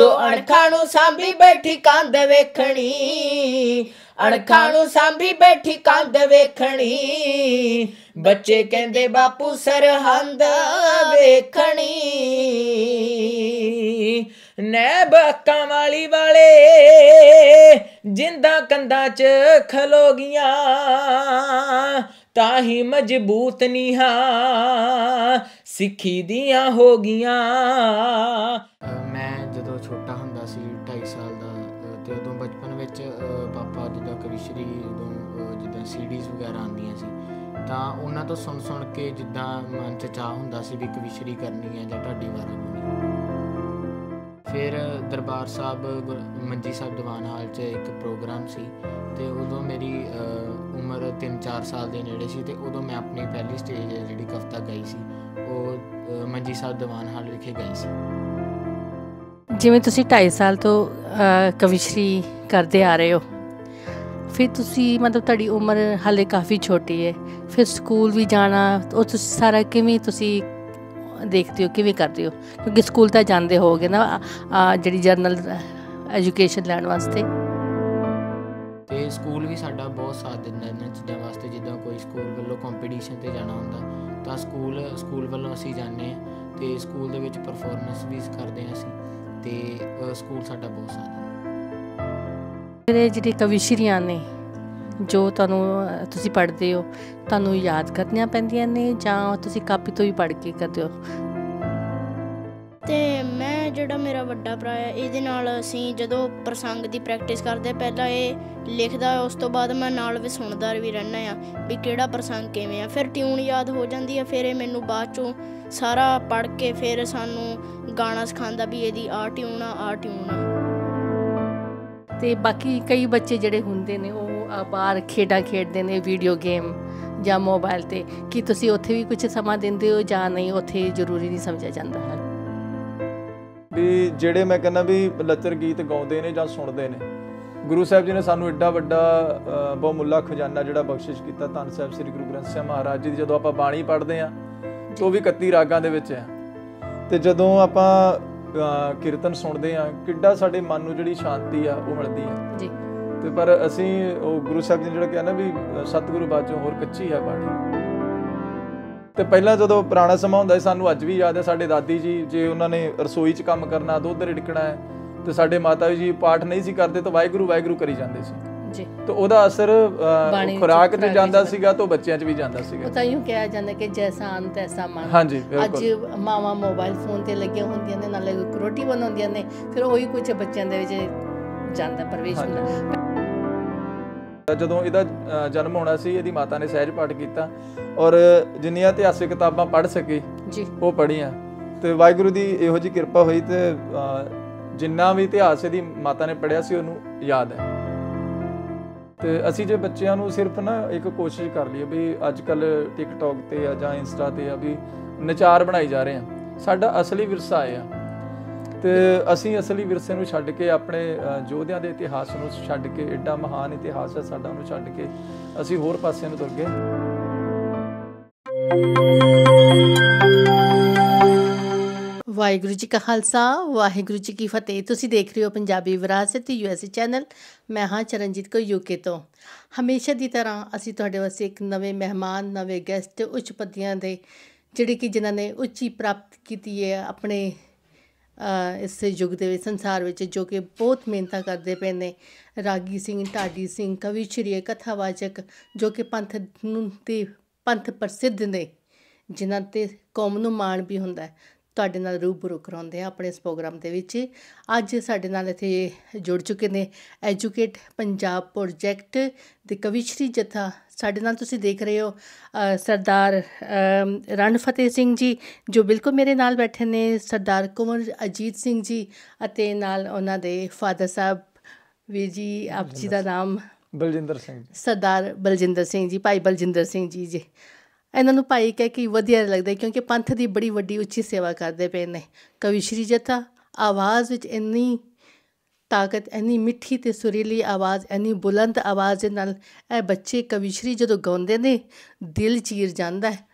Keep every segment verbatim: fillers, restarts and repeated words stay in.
तो अणखां नूं सांभी बैठी कंध वेखणी, अणखां नूं सांभी बैठी कंध वेखणी, बच्चे कहंदे बापू सरहंद वेखणी। नैब अक्कां वाली वाले जिंदा कंधां च खलो गियां, ताही मजबूत नीहां सिक्खी दियां हो गियां। मैं जदों छोटा हुंदा सी ढाई साल दा ते उदों बचपन विच पापा जिद्दां कविशरी उदों जिद्दां सीडीज़ वगैरह आंदियां सी तां उन्हां तों सुन सुन के जिद्दां मन च चाह हुंदा सी भी कविशरी करनी है जां ढाडी वारां गाउणी। फिर दरबार साहब मंजी साहब दीवान हाल च एक प्रोग्राम सी ते उदों मेरी उम्र तीन चार साल के नेड़े सी ते उदों मैं अपनी पहली स्टेज जिहड़ी कविता गाई सी वो मंजी साहब दीवान हाल विखे गाई सी। जिवें तुसीं ढाई साल तो कविशरी करते आ रहे हो, फिर तुसी मतलब तुहाडी उम्र हाले काफ़ी छोटी है, फिर स्कूल भी जाना और तुसी सारा किवें तुसी देखते हो किवें करते हो, क्योंकि स्कूल तो जाते होगे ना जिहड़ी जरनल एजुकेशन लैण वास्ते। तो स्कूल भी साडा बहुत साथ दिंदा इन्हां चीज़ां वास्ते, जिद्दां कोई स्कूल वालों कंपीटीशन ते जाना हुंदा तां स्कूल स्कूल वालों असीं जाने ते स्कूल दे विच परफॉर्मेंस भी करदे हां असीं ते स्कूल साडा बहुत साथ दिंदा। फिर जिहड़ी कविशरियां ने जो तुहानूं तुसीं पढ़दे हो तुहानूं याद करनियां पैंदियां ने जां तुसीं कापी तो भी पढ़ के करदे हो? ਤੇ ਮੈਂ ਜਿਹੜਾ ਮੇਰਾ ਵੱਡਾ ਭਰਾ ਹੈ ਇਹਦੇ ਨਾਲ ਅਸੀਂ ਜਦੋਂ ਪ੍ਰਸੰਗ ਦੀ ਪ੍ਰੈਕਟਿਸ ਕਰਦੇ ਪਹਿਲਾਂ ਇਹ ਲਿਖਦਾ, ਉਸ ਤੋਂ ਬਾਅਦ ਮੈਂ ਨਾਲ ਵੀ ਸੁਣਦਾ ਵੀ ਰਹਿੰਦਾ ਆ ਵੀ ਕਿਹੜਾ ਪ੍ਰਸੰਗ ਕਿਵੇਂ ਆ, ਫਿਰ ਟਿਊਨ ਯਾਦ ਹੋ ਜਾਂਦੀ ਆ, ਫਿਰ ਇਹ ਮੈਨੂੰ ਬਾਅਦ 'ਚੋਂ ਸਾਰਾ ਪੜ੍ਹ ਕੇ ਫਿਰ ਸਾਨੂੰ ਗਾਣਾ ਸਿਖਾਉਂਦਾ ਵੀ ਇਹਦੀ ਆਹ ਟਿਊਨ ਆ ਆਹ ਟਿਊਨ ਆ। ਅਤੇ ਬਾਕੀ ਕਈ ਬੱਚੇ ਜਿਹੜੇ ਹੁੰਦੇ ਨੇ ਉਹ ਬਾਹਰ ਖੇਡਾਂ ਖੇਡਦੇ ਨੇ ਵੀਡੀਓ ਗੇਮ ਜਾਂ ਮੋਬਾਇਲ 'ਤੇ, ਕੀ ਤੁਸੀਂ ਉੱਥੇ ਵੀ ਕੁਛ ਸਮਾਂ ਦਿੰਦੇ ਹੋ ਜਾਂ ਨਹੀਂ ਉੱਥੇ ਜ਼ਰੂਰੀ ਨਹੀਂ ਸਮਝਿਆ ਜਾਂਦਾ ਹੈ? ਵੀ ਜਿਹੜੇ ਮੈਂ ਕਹਿੰਦਾ ਵੀ ਲੱਚਰ ਗੀਤ ਗਾਉਂਦੇ ਨੇ ਜਾਂ ਸੁਣਦੇ ਨੇ, ਗੁਰੂ ਸਾਹਿਬ ਜੀ ਨੇ ਸਾਨੂੰ ਐਡਾ ਵੱਡਾ ਬਹੁਮੁੱਲਾ ਖਜ਼ਾਨਾ ਜਿਹੜਾ ਬਖਸ਼ਿਸ਼ ਕੀਤਾ, ਧੰਨ ਸਾਹਿਬ ਸ੍ਰੀ ਗੁਰੂ ਗ੍ਰੰਥ ਸਾਹਿਬ ਮਹਾਰਾਜ ਜੀ ਦੀ ਜਦੋਂ ਆਪਾਂ ਬਾਣੀ ਪੜ੍ਹਦੇ ਹਾਂ ਤਾਂ ਉਹ ਵੀ ਇਕੱਤੀ ਰਾਗਾਂ ਦੇ ਵਿੱਚ ਹੈ, ਅਤੇ ਜਦੋਂ ਆਪਾਂ ਕੀਰਤਨ ਸੁਣਦੇ ਹਾਂ ਕਿੱਡਾ ਸਾਡੇ ਮਨ ਨੂੰ ਜਿਹੜੀ ਸ਼ਾਂਤੀ ਆ ਉਹ ਮਿਲਦੀ ਹੈ ਜੀ। ਅਤੇ ਪਰ ਅਸੀਂ ਉਹ ਗੁਰੂ ਸਾਹਿਬ ਜੀ ਨੇ ਜਿਹੜਾ ਕਿਹਾ ਨਾ ਵੀ ਸਤਿਗੁਰੂ ਬਾਝੋਂ ਹੋਰ ਕੱਚੀ ਹੈ ਬਾਣੀ। ਅਤੇ ਪਹਿਲਾਂ ਜਦੋਂ ਪੁਰਾਣਾ ਸਮਾਂ ਹੁੰਦਾ ਸੀ, ਸਾਨੂੰ ਅੱਜ ਵੀ ਯਾਦ ਹੈ ਸਾਡੇ ਦਾਦੀ ਜੀ ਜੇ ਉਹਨਾਂ ਨੇ ਰਸੋਈ 'ਚ ਕੰਮ ਕਰਨਾ, ਦੁੱਧ ਰਿੜਕਣਾ ਹੈ, ਅਤੇ ਸਾਡੇ ਮਾਤਾ ਜੀ ਪਾਠ ਨਹੀਂ ਸੀ ਕਰਦੇ ਤਾਂ ਵਾਹਿਗੁਰੂ ਵਾਹਿਗੁਰੂ ਕਰੀ ਜਾਂਦੇ ਸੀ ਜੀ, ਤਾਂ ਉਹਦਾ ਅਸਰ ਖੁਰਾਕ 'ਤੇ ਜਾਂਦਾ ਸੀਗਾ ਤਾਂ ਬੱਚਿਆਂ 'ਚ ਵੀ ਜਾਂਦਾ ਸੀਗਾ। ਤਾਂ ਇਉਂ ਕਿਹਾ ਜਾਂਦਾ ਕਿ ਜੈਸਾ ਅੰਨ ਤੈਸਾ ਮਨ। ਹਾਂਜੀ, ਅੱਜ ਮਾਵਾਂ ਮੋਬਾਈਲ ਫੋਨ 'ਤੇ ਲੱਗੀਆਂ ਹੁੰਦੀਆਂ ਨੇ, ਨਾਲੇ ਰੋਟੀ ਬਣਾਉਂਦੀਆਂ ਨੇ, ਫਿਰ ਉਹੀ ਕੁਛ ਬੱਚਿਆਂ ਦੇ ਵਿੱਚ ਜਾਂਦਾ ਪ੍ਰਵੇਸ਼ ਹੁੰਦਾ। ਜਦੋਂ ਇਹਦਾ ਜਨਮ ਹੋਣਾ ਸੀ ਇਹਦੀ ਮਾਤਾ ਨੇ ਸਹਿਜ ਪਾਠ ਕੀਤਾ ਔਰ ਜਿੰਨੀਆਂ ਇਤਿਹਾਸਿਕ ਕਿਤਾਬਾਂ ਪੜ੍ਹ ਸਕੇ ਜੀ ਉਹ ਪੜ੍ਹੀਆਂ, ਅਤੇ ਵਾਹਿਗੁਰੂ ਦੀ ਇਹੋ ਜਿਹੀ ਕਿਰਪਾ ਹੋਈ ਅਤੇ ਜਿੰਨਾ ਵੀ ਇਤਿਹਾਸ ਇਹਦੀ ਮਾਤਾ ਨੇ ਪੜ੍ਹਿਆ ਸੀ ਉਹਨੂੰ ਯਾਦ ਹੈ। ਅਤੇ ਅਸੀਂ ਜੇ ਬੱਚਿਆਂ ਨੂੰ ਸਿਰਫ ਨਾ ਇੱਕ ਕੋਸ਼ਿਸ਼ ਕਰ ਲਈਏ ਵੀ ਅੱਜ ਕੱਲ੍ਹ ਟਿਕਟੋਕ 'ਤੇ ਆ ਜਾਂ ਇੰਸਟਾ 'ਤੇ ਆ ਵੀ ਨਚਾਰ ਬਣਾਈ ਜਾ ਰਹੇ ਹਾਂ, ਸਾਡਾ ਅਸਲੀ ਵਿਰਸਾ ਇਹ ਆ, ਅਤੇ ਅਸੀਂ ਅਸਲੀ ਵਿਰਸੇ ਨੂੰ ਛੱਡ ਕੇ ਆਪਣੇ ਯੋਧਿਆਂ ਦੇ ਇਤਿਹਾਸ ਨੂੰ ਛੱਡ ਕੇ, ਐਡਾ ਮਹਾਨ ਇਤਿਹਾਸ ਹੈ ਸਾਡਾ, ਉਹਨੂੰ ਛੱਡ ਕੇ ਅਸੀਂ ਹੋਰ ਪਾਸੇ ਨੂੰ ਤੁਰ ਗਏ। ਵਾਹਿਗੁਰੂ ਜੀ ਕਾ ਖਾਲਸਾ ਵਾਹਿਗੁਰੂ ਜੀ ਕੀ ਫਤਿਹ। ਤੁਸੀਂ ਦੇਖ ਰਹੇ ਹੋ ਪੰਜਾਬੀ ਵਿਰਾਸਤ ਯੂ ਐਸ ਏ ਚੈਨਲ। ਮੈਂ ਹਾਂ ਚਰਨਜੀਤ ਕੌਰ ਯੂਕੇ ਤੋਂ। ਹਮੇਸ਼ਾ ਦੀ ਤਰ੍ਹਾਂ ਅਸੀਂ ਤੁਹਾਡੇ ਵਾਸਤੇ ਇੱਕ ਨਵੇਂ ਮਹਿਮਾਨ, ਨਵੇਂ ਗੈਸਟ, ਉੱਚ ਪੱਦੀਆਂ ਦੇ ਜਿਹੜੇ ਕਿ ਜਿਨ੍ਹਾਂ ਨੇ ਉੱਚੀ ਪ੍ਰਾਪਤ ਕੀਤੀ ਹੈ ਆਪਣੇ ਇਸ ਯੁੱਗ ਦੇ ਵਿੱਚ, ਸੰਸਾਰ ਵਿੱਚ, ਜੋ ਕਿ ਬਹੁਤ ਮਿਹਨਤਾਂ ਕਰਦੇ ਪਏ ਨੇ। ਰਾਗੀ ਸਿੰਘ, ਢਾਡੀ ਸਿੰਘ, ਕਵੀਸ਼ਰੀ, ਕਥਾਵਾਚਕ, ਜੋ ਕਿ ਪੰਥ ਨੂੰ ਤੇ ਪੰਥ ਪ੍ਰਸਿੱਧ ਨੇ, ਜਿਨ੍ਹਾਂ 'ਤੇ ਕੌਮ ਨੂੰ ਮਾਣ ਵੀ ਹੁੰਦਾ ਹੈ। ਤੁਹਾਡੇ ਨਾਲ ਰੂਬਰੂ ਕਰਾਉਂਦੇ ਆ ਆਪਣੇ ਇਸ ਪ੍ਰੋਗਰਾਮ ਦੇ ਵਿੱਚ। ਅੱਜ ਸਾਡੇ ਨਾਲ ਇੱਥੇ ਜੁੜ ਚੁੱਕੇ ਨੇ ਐਜੂਕੇਟ ਪੰਜਾਬ ਪ੍ਰੋਜੈਕਟ ਦੇ ਕਵੀਸ਼ਰੀ ਜੱਥਾ। ਸਾਡੇ ਨਾਲ ਤੁਸੀਂ ਦੇਖ ਰਹੇ ਹੋ ਸਰਦਾਰ ਰਣ ਫਤਿਹ ਸਿੰਘ ਜੀ, ਜੋ ਬਿਲਕੁਲ ਮੇਰੇ ਨਾਲ ਬੈਠੇ ਨੇ, ਸਰਦਾਰ ਕੁੰਵਰ ਅਜੀਤ ਸਿੰਘ ਜੀ, ਅਤੇ ਨਾਲ ਉਹਨਾਂ ਦੇ ਫਾਦਰ ਸਾਹਿਬ ਵੀਰ ਜੀ, ਆਪ ਜੀ ਦਾ ਨਾਮ? ਬਲਜਿੰਦਰ ਸਿੰਘ। ਸਰਦਾਰ ਬਲਜਿੰਦਰ ਸਿੰਘ ਜੀ, ਭਾਈ ਬਲਜਿੰਦਰ ਸਿੰਘ ਜੀ ਜੀ ਇਹਨਾਂ ਨੂੰ ਭਾਈ ਕਹਿ ਕੇ ਵਧੀਆ ਲੱਗਦਾ, ਕਿਉਂਕਿ ਪੰਥ ਦੀ ਬੜੀ ਵੱਡੀ ਉੱਚੀ ਸੇਵਾ ਕਰਦੇ ਪਏ ਨੇ। ਕਵੀਸ਼ਰੀ ਜੱਥਾ, ਆਵਾਜ਼ ਵਿੱਚ ਇੰਨੀ ਤਾਕਤ, ਇੰਨੀ ਮਿੱਠੀ ਅਤੇ ਸੁਰੀਲੀ ਆਵਾਜ਼, ਇੰਨੀ ਬੁਲੰਦ ਆਵਾਜ਼ ਦੇ ਨਾਲ ਇਹ ਬੱਚੇ ਕਵੀਸ਼ਰੀ ਜਦੋਂ ਗਾਉਂਦੇ ਨੇ ਦਿਲ ਚੀਰ ਜਾਂਦਾ ਹੈ।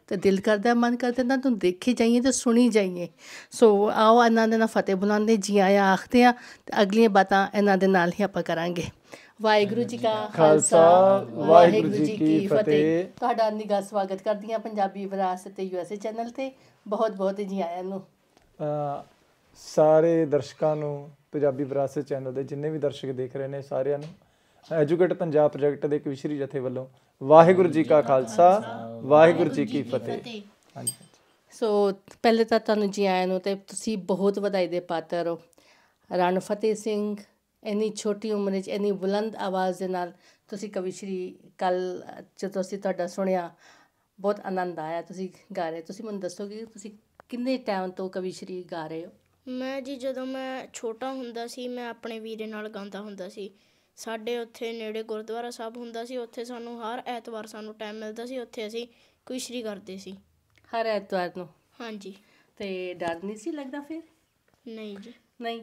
ਤੇ ਦਿਲ ਕਰਦਾ, ਮਨ ਕਰਦਾ ਇਹਨਾਂ ਨੂੰ ਦੇਖੀ ਜਾਈਏ ਤੇ ਸੁਣੀ ਜਾਈਏ। ਸੋ ਆਓ ਇਹਨਾਂ ਦੇ ਨਾਲ ਫਤਿਹ ਬੁਲਾਉਂਦੇ, ਜੀ ਆਇਆਂ ਆਖਦੇ ਹਾਂ ਤੇ ਅਗਲੀਆਂ ਬਾਤਾਂ ਇਹਨਾਂ ਦੇ ਨਾਲ ਹੀ ਆਪਾਂ ਕਰਾਂਗੇ। ਵਾਹਿਗੁਰੂ ਜੀ ਕਾ ਖਾਲਸਾ, ਵਾਹਿਗੁਰੂ ਜੀ ਕੀ ਫਤਿਹ। ਤੁਹਾਡਾ ਨਿੱਘਾ ਸਵਾਗਤ ਕਰਦੀ ਹਾਂ ਪੰਜਾਬੀ ਵਿਰਾਸਤ ਤੇ ਯੂ ਐਸ ਏ ਚੈਨਲ ਤੇ। ਬਹੁਤ ਬਹੁਤ ਜੀ ਆਇਆਂ ਨੂੰ। ਅਹ ਸਾਰੇ ਦਰਸ਼ਕਾਂ ਨੂੰ, ਪੰਜਾਬੀ ਵਿਰਾਸਤ ਚੈਨਲ ਦੇ ਜਿੰਨੇ ਵੀ ਦਰਸ਼ਕ ਦੇਖ ਰਹੇ ਨੇ ਸਾਰਿਆਂ ਨੂੰ ਐਜੂਕੇਟ ਪੰਜਾਬ ਪ੍ਰੋਜੈਕਟ ਦੇ ਕਵਿਸ਼ਰੀ ਜਥੇ ਵੱਲੋਂ ਵਾਹਿਗੁਰੂ ਜੀ ਕਾ ਖਾਲਸਾ, ਵਾਹਿਗੁਰੂ ਜੀ ਕੀ ਫਤਿਹ। ਹਾਂਜੀ। ਸੋ ਪਹਿਲੇ ਤਾਂ ਤੁਹਾਨੂੰ ਜੀ ਆਇਆਂ ਨੂੰ, ਤੇ ਤੁਸੀਂ ਬਹੁਤ ਵਧਾਈ ਦੇ ਪਾਤਰ ਹੋ। ਰਾਣਾ ਫਤਿਹ ਸਿੰਘ ਇੰਨੀ ਛੋਟੀ ਉਮਰ 'ਚ ਇੰਨੀ ਬੁਲੰਦ ਆਵਾਜ਼ ਦੇ ਨਾਲ ਤੁਸੀਂ ਕਵਿਸ਼ਰੀ, ਕੱਲ੍ਹ ਜਦੋਂ ਅਸੀਂ ਤੁਹਾਡਾ ਸੁਣਿਆ ਬਹੁਤ ਆਨੰਦ ਆਇਆ, ਤੁਸੀਂ ਗਾ ਰਹੇ। ਤੁਸੀਂ ਮੈਨੂੰ ਦੱਸੋਗੇ ਤੁਸੀਂ ਕਿੰਨੇ ਟਾਈਮ ਤੋਂ ਕਵਿਸ਼ਰੀ ਗਾ ਰਹੇ ਹੋ? ਮੈਂ ਜੀ ਜਦੋਂ ਮੈਂ ਛੋਟਾ ਹੁੰਦਾ ਸੀ, ਮੈਂ ਆਪਣੇ ਵੀਰੇ ਨਾਲ ਗਾਉਂਦਾ ਹੁੰਦਾ ਸੀ। ਸਾਡੇ ਉੱਥੇ ਨੇੜੇ ਗੁਰਦੁਆਰਾ ਸਾਹਿਬ ਹੁੰਦਾ ਸੀ, ਉੱਥੇ ਸਾਨੂੰ ਹਰ ਐਤਵਾਰ ਸਾਨੂੰ ਟਾਈਮ ਮਿਲਦਾ ਸੀ, ਉੱਥੇ ਅਸੀਂ ਕਵਿਸ਼ਰੀ ਕਰਦੇ ਸੀ। ਹਰ ਐਤਵਾਰ ਨੂੰ? ਹਾਂਜੀ। ਅਤੇ ਡਰ ਨਹੀਂ ਸੀ ਲੱਗਦਾ ਫਿਰ? ਨਹੀਂ ਜੀ। ਨਹੀਂ।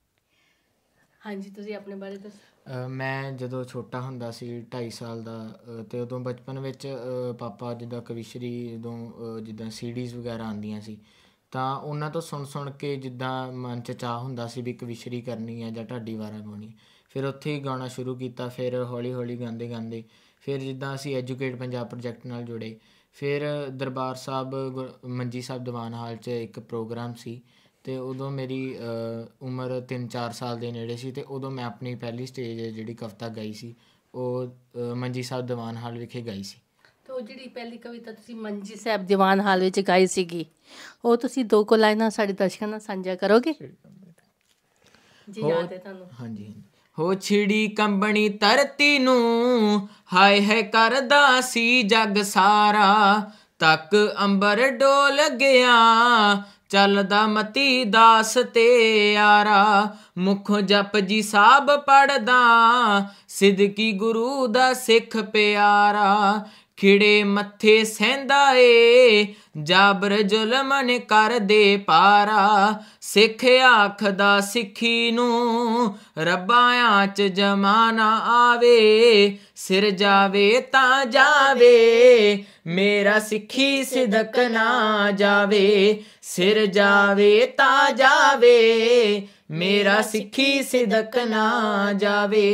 ਹਾਂਜੀ, ਤੁਸੀਂ ਆਪਣੇ ਬਾਰੇ ਦੱਸੋ। ਮੈਂ ਜਦੋਂ ਛੋਟਾ ਹੁੰਦਾ ਸੀ, ਢਾਈ ਸਾਲ ਦਾ, ਅਤੇ ਉਦੋਂ ਬਚਪਨ ਵਿੱਚ ਪਾਪਾ ਜਿੱਦਾਂ ਕਵਿਸ਼ਰੀ, ਉਦੋਂ ਜਿੱਦਾਂ ਸੀਡੀਜ਼ ਵਗੈਰਾ ਆਉਂਦੀਆਂ ਸੀ, ਤਾਂ ਉਹਨਾਂ ਤੋਂ ਸੁਣ ਸੁਣ ਕੇ ਜਿੱਦਾਂ ਮਨ 'ਚ ਚਾਅ ਹੁੰਦਾ ਸੀ ਵੀ ਕਵਿਸ਼ਰੀ ਕਰਨੀ ਹੈ ਜਾਂ ਢਾਡੀ ਵਾਰਾਂ ਗਾਉਣੀ। ਫਿਰ ਉੱਥੇ ਹੀ ਗਾਉਣਾ ਸ਼ੁਰੂ ਕੀਤਾ। ਫਿਰ ਹੌਲੀ ਹੌਲੀ ਗਾਉਂਦੇ ਗਾਉਂਦੇ ਫਿਰ ਜਿੱਦਾਂ ਅਸੀਂ ਐਜੂਕੇਟ ਪੰਜਾਬ ਪ੍ਰੋਜੈਕਟ ਨਾਲ ਜੁੜੇ। ਫਿਰ ਦਰਬਾਰ ਸਾਹਿਬ ਗੁ ਮੰਜੀ ਸਾਹਿਬ ਦੀਵਾਨ ਹਾਲ 'ਚ ਇੱਕ ਪ੍ਰੋਗਰਾਮ ਸੀ, ਅਤੇ ਉਦੋਂ ਮੇਰੀ ਉਮਰ ਤਿੰਨ ਚਾਰ ਸਾਲ ਦੇ ਨੇੜੇ ਸੀ, ਅਤੇ ਉਦੋਂ ਮੈਂ ਆਪਣੀ ਪਹਿਲੀ ਸਟੇਜ ਜਿਹੜੀ ਕਵਿਤਾ ਗਾਈ ਸੀ ਉਹ ਮੰਜੀ ਸਾਹਿਬ ਦੀਵਾਨ ਹਾਲ ਵਿਖੇ ਗਾਈ ਸੀ। ਅਤੇ ਉਹ ਜਿਹੜੀ ਪਹਿਲੀ ਕਵਿਤਾ ਤੁਸੀਂ ਮੰਜੀ ਸਾਹਿਬ ਦੀਵਾਨ ਹਾਲ ਵਿੱਚ ਗਾਈ ਸੀਗੀ, ਉਹ ਤੁਸੀਂ ਦੋ ਕੁ ਲਾਈਨਾਂ ਸਾਡੇ ਦਰਸ਼ਕਾਂ ਨਾਲ ਸਾਂਝਾ ਕਰੋਗੇ? ਜੀ ਯਾਦ ਹੈ ਤੁਹਾਨੂੰ? ਹਾਂਜੀ। ਹੋ ਛਿੜੀ ਕੰਬਣੀ ਧਰਤੀ ਨੂੰ, ਹਾਏ ਹੈ ਕਰਦਾ ਸੀ ਜੱਗ ਸਾਰਾ, ਤੱਕ ਅੰਬਰ ਡੋਲ ਗਿਆ, ਚੱਲਦਾ ਮਤੀ ਦਾਸ ਤੇ ਯਾਰਾ, ਮੁੱਖੋਂ ਜਪਜੀ ਸਾਹਿਬ ਪੜ੍ਹਦਾ, ਸਿਦਕੀ ਗੁਰੂ ਦਾ ਸਿੱਖ ਪਿਆਰਾ, ਖਿੜੇ ਮੱਥੇ ਸਹਿੰਦਾ ਏ, ਜਾਬਰ ਜ਼ੁਲਮ ਨੇ ਕਰਦੇ ਪਾਰਾ, ਸਿੱਖ ਆਖਦਾ ਸਿੱਖੀ ਨੂੰ, ਰੱਬਾਂ 'ਚ ਜਮਾਨਾ ਆਵੇ, ਸਿਰ ਜਾਵੇ ਤਾਂ ਜਾਵੇ, ਮੇਰਾ ਸਿੱਖੀ ਸਿਦਕ ਨਾ ਜਾਵੇ, ਸਿਰ ਜਾਵੇ ਤਾਂ ਜਾਵੇ, ਮੇਰਾ ਸਿੱਖੀ ਸਿਦਕ ਨਾ ਜਾਵੇ।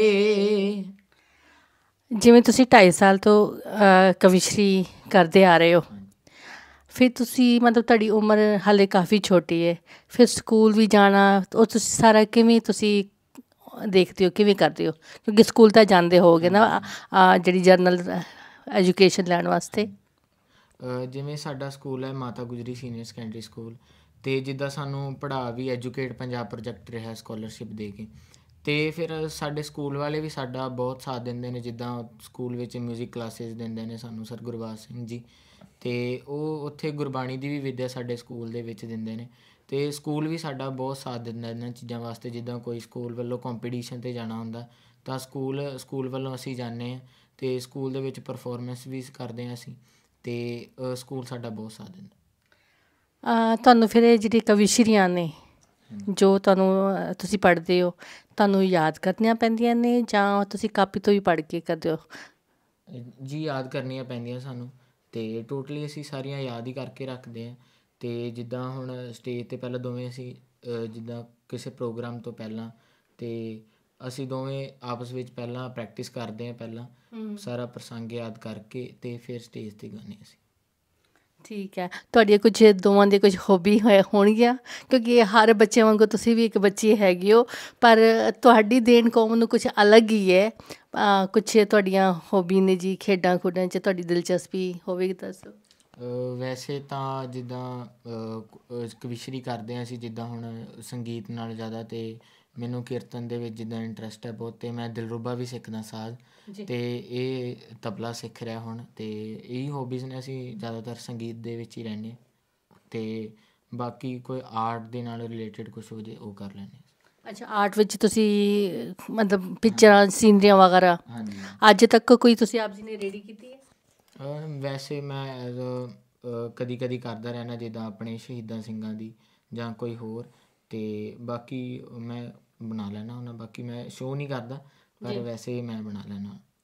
ਜਿਵੇਂ ਤੁਸੀਂ ਢਾਈ ਸਾਲ ਤੋਂ ਕਵਿਸ਼ਰੀ ਕਰਦੇ ਆ ਰਹੇ ਹੋ, ਫਿਰ ਤੁਸੀਂ ਮਤਲਬ ਤੁਹਾਡੀ ਉਮਰ ਹਾਲੇ ਕਾਫੀ ਛੋਟੀ ਹੈ, ਫਿਰ ਸਕੂਲ ਵੀ ਜਾਣਾ, ਉਹ ਤੁਸੀਂ ਸਾਰਾ ਕਿਵੇਂ ਤੁਸੀਂ ਦੇਖਦੇ ਹੋ, ਕਿਵੇਂ ਕਰਦੇ ਹੋ? ਕਿਉਂਕਿ ਸਕੂਲ ਤਾਂ ਜਾਂਦੇ ਹੋਵੋਗੇ ਨਾ ਜਿਹੜੀ ਜਨਰਲ ਐਜੂਕੇਸ਼ਨ ਲੈਣ ਵਾਸਤੇ। ਜਿਵੇਂ ਸਾਡਾ ਸਕੂਲ ਹੈ Mata Gujri senior secondary school, ਅਤੇ ਜਿੱਦਾਂ ਸਾਨੂੰ ਪੜ੍ਹਾ ਵੀ ਐਜੂਕੇਟ ਪੰਜਾਬ ਪ੍ਰੋਜੈਕਟ ਰਿਹਾ ਸਕੋਲਰਸ਼ਿਪ ਦੇ ਕੇ, ਅਤੇ ਫਿਰ ਸਾਡੇ ਸਕੂਲ ਵਾਲੇ ਵੀ ਸਾਡਾ ਬਹੁਤ ਸਾਥ ਦਿੰਦੇ ਨੇ। ਜਿੱਦਾਂ ਸਕੂਲ ਵਿੱਚ ਮਿਊਜ਼ਿਕ ਕਲਾਸਿਸ ਦਿੰਦੇ ਨੇ ਸਾਨੂੰ ਸਰ ਗੁਰਬਾਜ ਸਿੰਘ ਜੀ, ਅਤੇ ਉਹ ਉੱਥੇ ਗੁਰਬਾਣੀ ਦੀ ਵੀ ਵਿੱਦਿਆ ਸਾਡੇ ਸਕੂਲ ਦੇ ਵਿੱਚ ਦਿੰਦੇ ਨੇ, ਅਤੇ ਸਕੂਲ ਵੀ ਸਾਡਾ ਬਹੁਤ ਸਾਥ ਦਿੰਦਾ ਇਹਨਾਂ ਚੀਜ਼ਾਂ ਵਾਸਤੇ। ਜਿੱਦਾਂ ਕੋਈ ਸਕੂਲ ਵੱਲੋਂ ਕੰਪੀਟੀਸ਼ਨ 'ਤੇ ਜਾਣਾ ਹੁੰਦਾ ਤਾਂ ਸਕੂਲ ਸਕੂਲ ਵੱਲੋਂ ਅਸੀਂ ਜਾਂਦੇ ਹਾਂ, ਅਤੇ ਸਕੂਲ ਦੇ ਵਿੱਚ ਪਰਫੋਰਮੈਂਸ ਵੀ ਕਰਦੇ ਹਾਂ ਅਸੀਂ, ਅਤੇ ਸਕੂਲ ਸਾਡਾ ਬਹੁਤ ਸਾਥ ਦਿੰਦਾ। ਤੁਹਾਨੂੰ ਫਿਰ ਇਹ ਜਿਹੜੀ ਕਵਿਸ਼ਰੀਆਂ ਨੇ ਜੋ ਤੁਹਾਨੂੰ ਤੁਸੀਂ ਪੜ੍ਹਦੇ ਹੋ, ਤੁਹਾਨੂੰ ਯਾਦ ਕਰਨੀਆਂ ਪੈਂਦੀਆਂ ਨੇ ਜਾਂ ਤੁਸੀਂ ਕਾਪੀ ਤੋਂ ਹੀ ਪੜ੍ਹ ਕੇ ਕਰਦੇ ਹੋ? ਜੀ ਯਾਦ ਕਰਨੀਆਂ ਪੈਂਦੀਆਂ ਸਾਨੂੰ, ਅਤੇ ਟੋਟਲੀ ਅਸੀਂ ਸਾਰੀਆਂ ਯਾਦ ਹੀ ਕਰਕੇ ਰੱਖਦੇ ਹਾਂ। ਅਤੇ ਜਿੱਦਾਂ ਹੁਣ ਸਟੇਜ 'ਤੇ ਪਹਿਲਾਂ ਦੋਵੇਂ ਅਸੀਂ ਜਿੱਦਾਂ ਕਿਸੇ ਪ੍ਰੋਗਰਾਮ ਤੋਂ ਪਹਿਲਾਂ, ਅਤੇ ਅਸੀਂ ਦੋਵੇਂ ਆਪਸ ਵਿੱਚ ਪਹਿਲਾਂ ਪ੍ਰੈਕਟਿਸ ਕਰਦੇ ਹਾਂ, ਪਹਿਲਾਂ ਸਾਰਾ ਪ੍ਰਸੰਗ ਯਾਦ ਕਰਕੇ ਅਤੇ ਫਿਰ ਸਟੇਜ 'ਤੇ ਗਾਉਂਦੇ ਅਸੀਂ। ਠੀਕ ਹੈ। ਤੁਹਾਡੀਆਂ ਕੁਝ ਦੋਵਾਂ ਦੇ ਕੁਝ ਹੋਬੀ ਹੋਏ ਹੋਣਗੀਆਂ, ਕਿਉਂਕਿ ਹਰ ਬੱਚੇ ਵਾਂਗੂ ਤੁਸੀਂ ਵੀ ਇੱਕ ਬੱਚੀ ਹੈਗੀ ਹੋ, ਪਰ ਤੁਹਾਡੀ ਦੇਣ ਕੌਮ ਨੂੰ ਕੁਛ ਅਲੱਗ ਹੀ ਹੈ। ਕੁਛ ਤੁਹਾਡੀਆਂ ਹੋਬੀ ਨੇ ਜੀ, ਖੇਡਾਂ ਖੂਡਾਂ 'ਚ ਤੁਹਾਡੀ ਦਿਲਚਸਪੀ ਹੋਵੇਗੀ ਦੱਸੋ? ਵੈਸੇ ਤਾਂ ਜਿੱਦਾਂ ਕਵਿਸ਼ਰੀ ਕਰਦੇ ਹਾਂ ਅਸੀਂ, ਜਿੱਦਾਂ ਹੁਣ ਸੰਗੀਤ ਨਾਲ ਜ਼ਿਆਦਾ, ਅਤੇ ਮੈਨੂੰ ਕੀਰਤਨ ਦੇ ਵਿੱਚ ਜਿੱਦਾਂ ਇੰਟਰਸਟ ਹੈ ਬਹੁਤ, ਅਤੇ ਮੈਂ ਦਿਲਰੂਬਾ ਵੀ ਸਿੱਖਦਾ ਸਾਜ਼, ਅਤੇ ਇਹ ਤਬਲਾ ਸਿੱਖ ਰਿਹਾ ਹੁਣ, ਅਤੇ ਇਹੀ ਹੋਬੀਜ਼ ਨੇ। ਅਸੀਂ ਜ਼ਿਆਦਾਤਰ ਸੰਗੀਤ ਦੇ ਵਿੱਚ ਹੀ ਰਹਿੰਦੇ ਹਾਂ, ਅਤੇ ਬਾਕੀ ਕੋਈ ਆਰਟ ਦੇ ਨਾਲ ਰਿਲੇਟਿਡ ਕੁਛ ਹੋ ਜੇ ਉਹ ਕਰ ਲੈਂਦੇ ਹਾਂ। ਅੱਛਾ, ਆਰਟ ਵਿੱਚ ਤੁਸੀਂ ਮਤਲਬ ਪਿਕਚਰਾਂ, ਸੀਨਰੀਆਂ ਵਗੈਰਾ ਅੱਜ ਤੱਕ ਕੋਈ ਤੁਸੀਂ ਆਪ ਜੀ ਨੇ ਰੈਡੀ ਕੀਤੀ ਹੈ? ਵੈਸੇ ਮੈਂ ਐਜ਼ ਕਦੀ ਕਦੀ ਕਰਦਾ ਰਹਿਣਾ, ਜਿੱਦਾਂ ਆਪਣੇ ਸ਼ਹੀਦਾਂ ਸਿੰਘਾਂ ਦੀ ਜਾਂ ਕੋਈ ਹੋਰ, ਅਤੇ ਬਾਕੀ ਮੈਂ ਬਣਾ ਲੈਣਾ ਹੁੰਦਾ। ਬਾਕੀ ਮੈਂ ਸ਼ੋਅ ਨਹੀਂ ਕਰਦਾ, ਪਰ ਵੈਸੇ ਮੈਂ ਬਣਾ ਲੈਣਾ।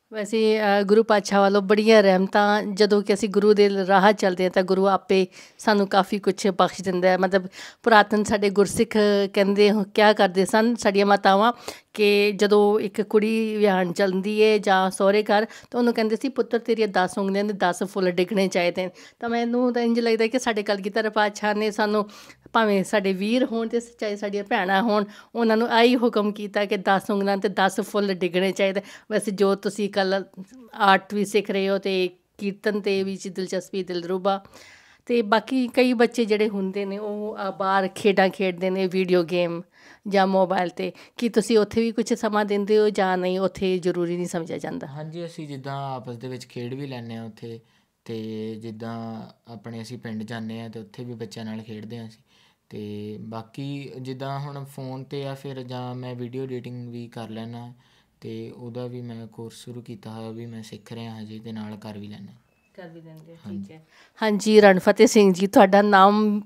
ਵੈਸੇ ਅ, ਗੁਰੂ ਪਾਤਸ਼ਾਹ ਵੱਲੋਂ ਬੜੀਆਂ ਰਹਿਮਤਾਂ, ਜਦੋਂ ਕਿ ਅਸੀਂ ਗੁਰੂ ਦੇ ਰਾਹ ਚੱਲਦੇ ਹਾਂ ਤਾਂ ਗੁਰੂ ਆਪੇ ਸਾਨੂੰ ਕਾਫੀ ਕੁਛ ਬਖਸ਼ ਦਿੰਦਾ ਹੈ। ਮਤਲਬ ਪੁਰਾਤਨ ਸਾਡੇ ਗੁਰਸਿੱਖ ਕਹਿੰਦੇ ਹੋ ਕਿਆ ਕਰਦੇ ਸਨ ਸਾਡੀਆਂ ਮਾਤਾਵਾਂ, ਕਿ ਜਦੋਂ ਇੱਕ ਕੁੜੀ ਵਿਆਹਣ ਚੱਲਦੀ ਹੈ ਜਾਂ ਸਹੁਰੇ ਘਰ, ਤਾਂ ਉਹਨੂੰ ਕਹਿੰਦੇ ਸੀ ਪੁੱਤਰ ਤੇਰੀਆਂ ਦਸ ਉਂਗਲੀਆਂ ਦੇ ਦਸ ਫੁੱਲ ਡਿੱਗਣੇ ਚਾਹੀਦੇ ਨੇ। ਤਾਂ ਮੈਨੂੰ ਤਾਂ ਇੰਝ ਲੱਗਦਾ ਕਿ ਸਾਡੇ ਕਲਗੀਧਰ ਪਾਤਸ਼ਾਹ ਨੇ ਸਾਨੂੰ, ਭਾਵੇਂ ਸਾਡੇ ਵੀਰ ਹੋਣ ਅਤੇ ਚਾਹੇ ਸਾਡੀਆਂ ਭੈਣਾਂ ਹੋਣ, ਉਹਨਾਂ ਨੂੰ ਆਹੀ ਹੁਕਮ ਕੀਤਾ ਕਿ ਦਸ ਉਂਗਲਾਂ 'ਤੇ ਦਸ ਫੁੱਲ ਡਿੱਗਣੇ ਚਾਹੀਦੇ। ਵੈਸੇ ਜੋ ਤੁਸੀਂ ਕੱਲ੍ਹ ਆਰਟ ਵੀ ਸਿੱਖ ਰਹੇ ਹੋ ਅਤੇ ਕੀਰਤਨ 'ਤੇ ਵੀ ਦਿਲਚਸਪੀ ਦਿਲਰੂਬਾ, ਅਤੇ ਬਾਕੀ ਕਈ ਬੱਚੇ ਜਿਹੜੇ ਹੁੰਦੇ ਨੇ ਉਹ ਅ, ਬਾਹਰ ਖੇਡਾਂ ਖੇਡਦੇ ਨੇ, ਵੀਡੀਓ ਗੇਮ ਜਾਂ ਮੋਬਾਇਲ 'ਤੇ, ਕੀ ਤੁਸੀਂ ਉੱਥੇ ਵੀ ਕੁਛ ਸਮਾਂ ਦਿੰਦੇ ਹੋ ਜਾਂ ਨਹੀਂ, ਉੱਥੇ ਜ਼ਰੂਰੀ ਨਹੀਂ ਸਮਝਿਆ ਜਾਂਦਾ? ਹਾਂਜੀ, ਅਸੀਂ ਜਿੱਦਾਂ ਆਪਸ ਦੇ ਵਿੱਚ ਖੇਡ ਵੀ ਲੈਂਦੇ ਹਾਂ ਉੱਥੇ, ਅਤੇ ਜਿੱਦਾਂ ਆਪਣੇ ਅਸੀਂ ਪਿੰਡ ਜਾਂਦੇ ਹਾਂ ਅਤੇ ਉੱਥੇ ਵੀ ਬੱਚਿਆਂ ਨਾਲ ਖੇਡਦੇ ਹਾਂ ਅਸੀਂ। ਅਤੇ ਬਾਕੀ ਜਿੱਦਾਂ ਹੁਣ ਫੋਨ 'ਤੇ ਆ ਫਿਰ, ਜਾਂ ਮੈਂ ਵੀਡੀਓ ਐਡੀਟਿੰਗ ਵੀ ਕਰ ਲੈਂਦਾ, ਅਤੇ ਉਹਦਾ ਵੀ ਮੈਂ ਕੋਰਸ ਸ਼ੁਰੂ ਕੀਤਾ ਹੋਇਆ, ਵੀ ਮੈਂ ਸਿੱਖ ਰਿਹਾ ਹਜੇ, ਅਤੇ ਨਾਲ ਕਰ ਵੀ ਲੈਂਦਾ। ਕਰ ਵੀ ਲੈਂਦੇ, ਠੀਕ ਹੈ। ਹਾਂਜੀ, ਰਣਫਤਿਹ ਸਿੰਘ ਜੀ, ਤੁਹਾਡਾ ਨਾਮ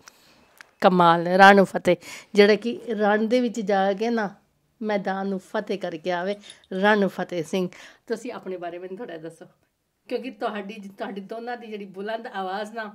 ਕਮਾਲ ਹੈ, ਰਾਣੋ ਫਤਿਹ, ਜਿਹੜਾ ਕਿ ਰਣ ਦੇ ਵਿੱਚ ਜਾ ਕੇ ਨਾ ਮੈਦਾਨ ਨੂੰ ਫਤਿਹ ਕਰਕੇ ਆਵੇ, ਰਣ ਫਤਿਹ ਸਿੰਘ। ਤੁਸੀਂ ਆਪਣੇ ਬਾਰੇ ਮੈਨੂੰ ਥੋੜ੍ਹਾ ਦੱਸੋ, ਕਿਉਂਕਿ ਤੁਹਾਡੀ ਤੁਹਾਡੀ ਦੋਨਾਂ ਦੀ ਜਿਹੜੀ ਬੁਲੰਦ ਆਵਾਜ਼ ਨਾ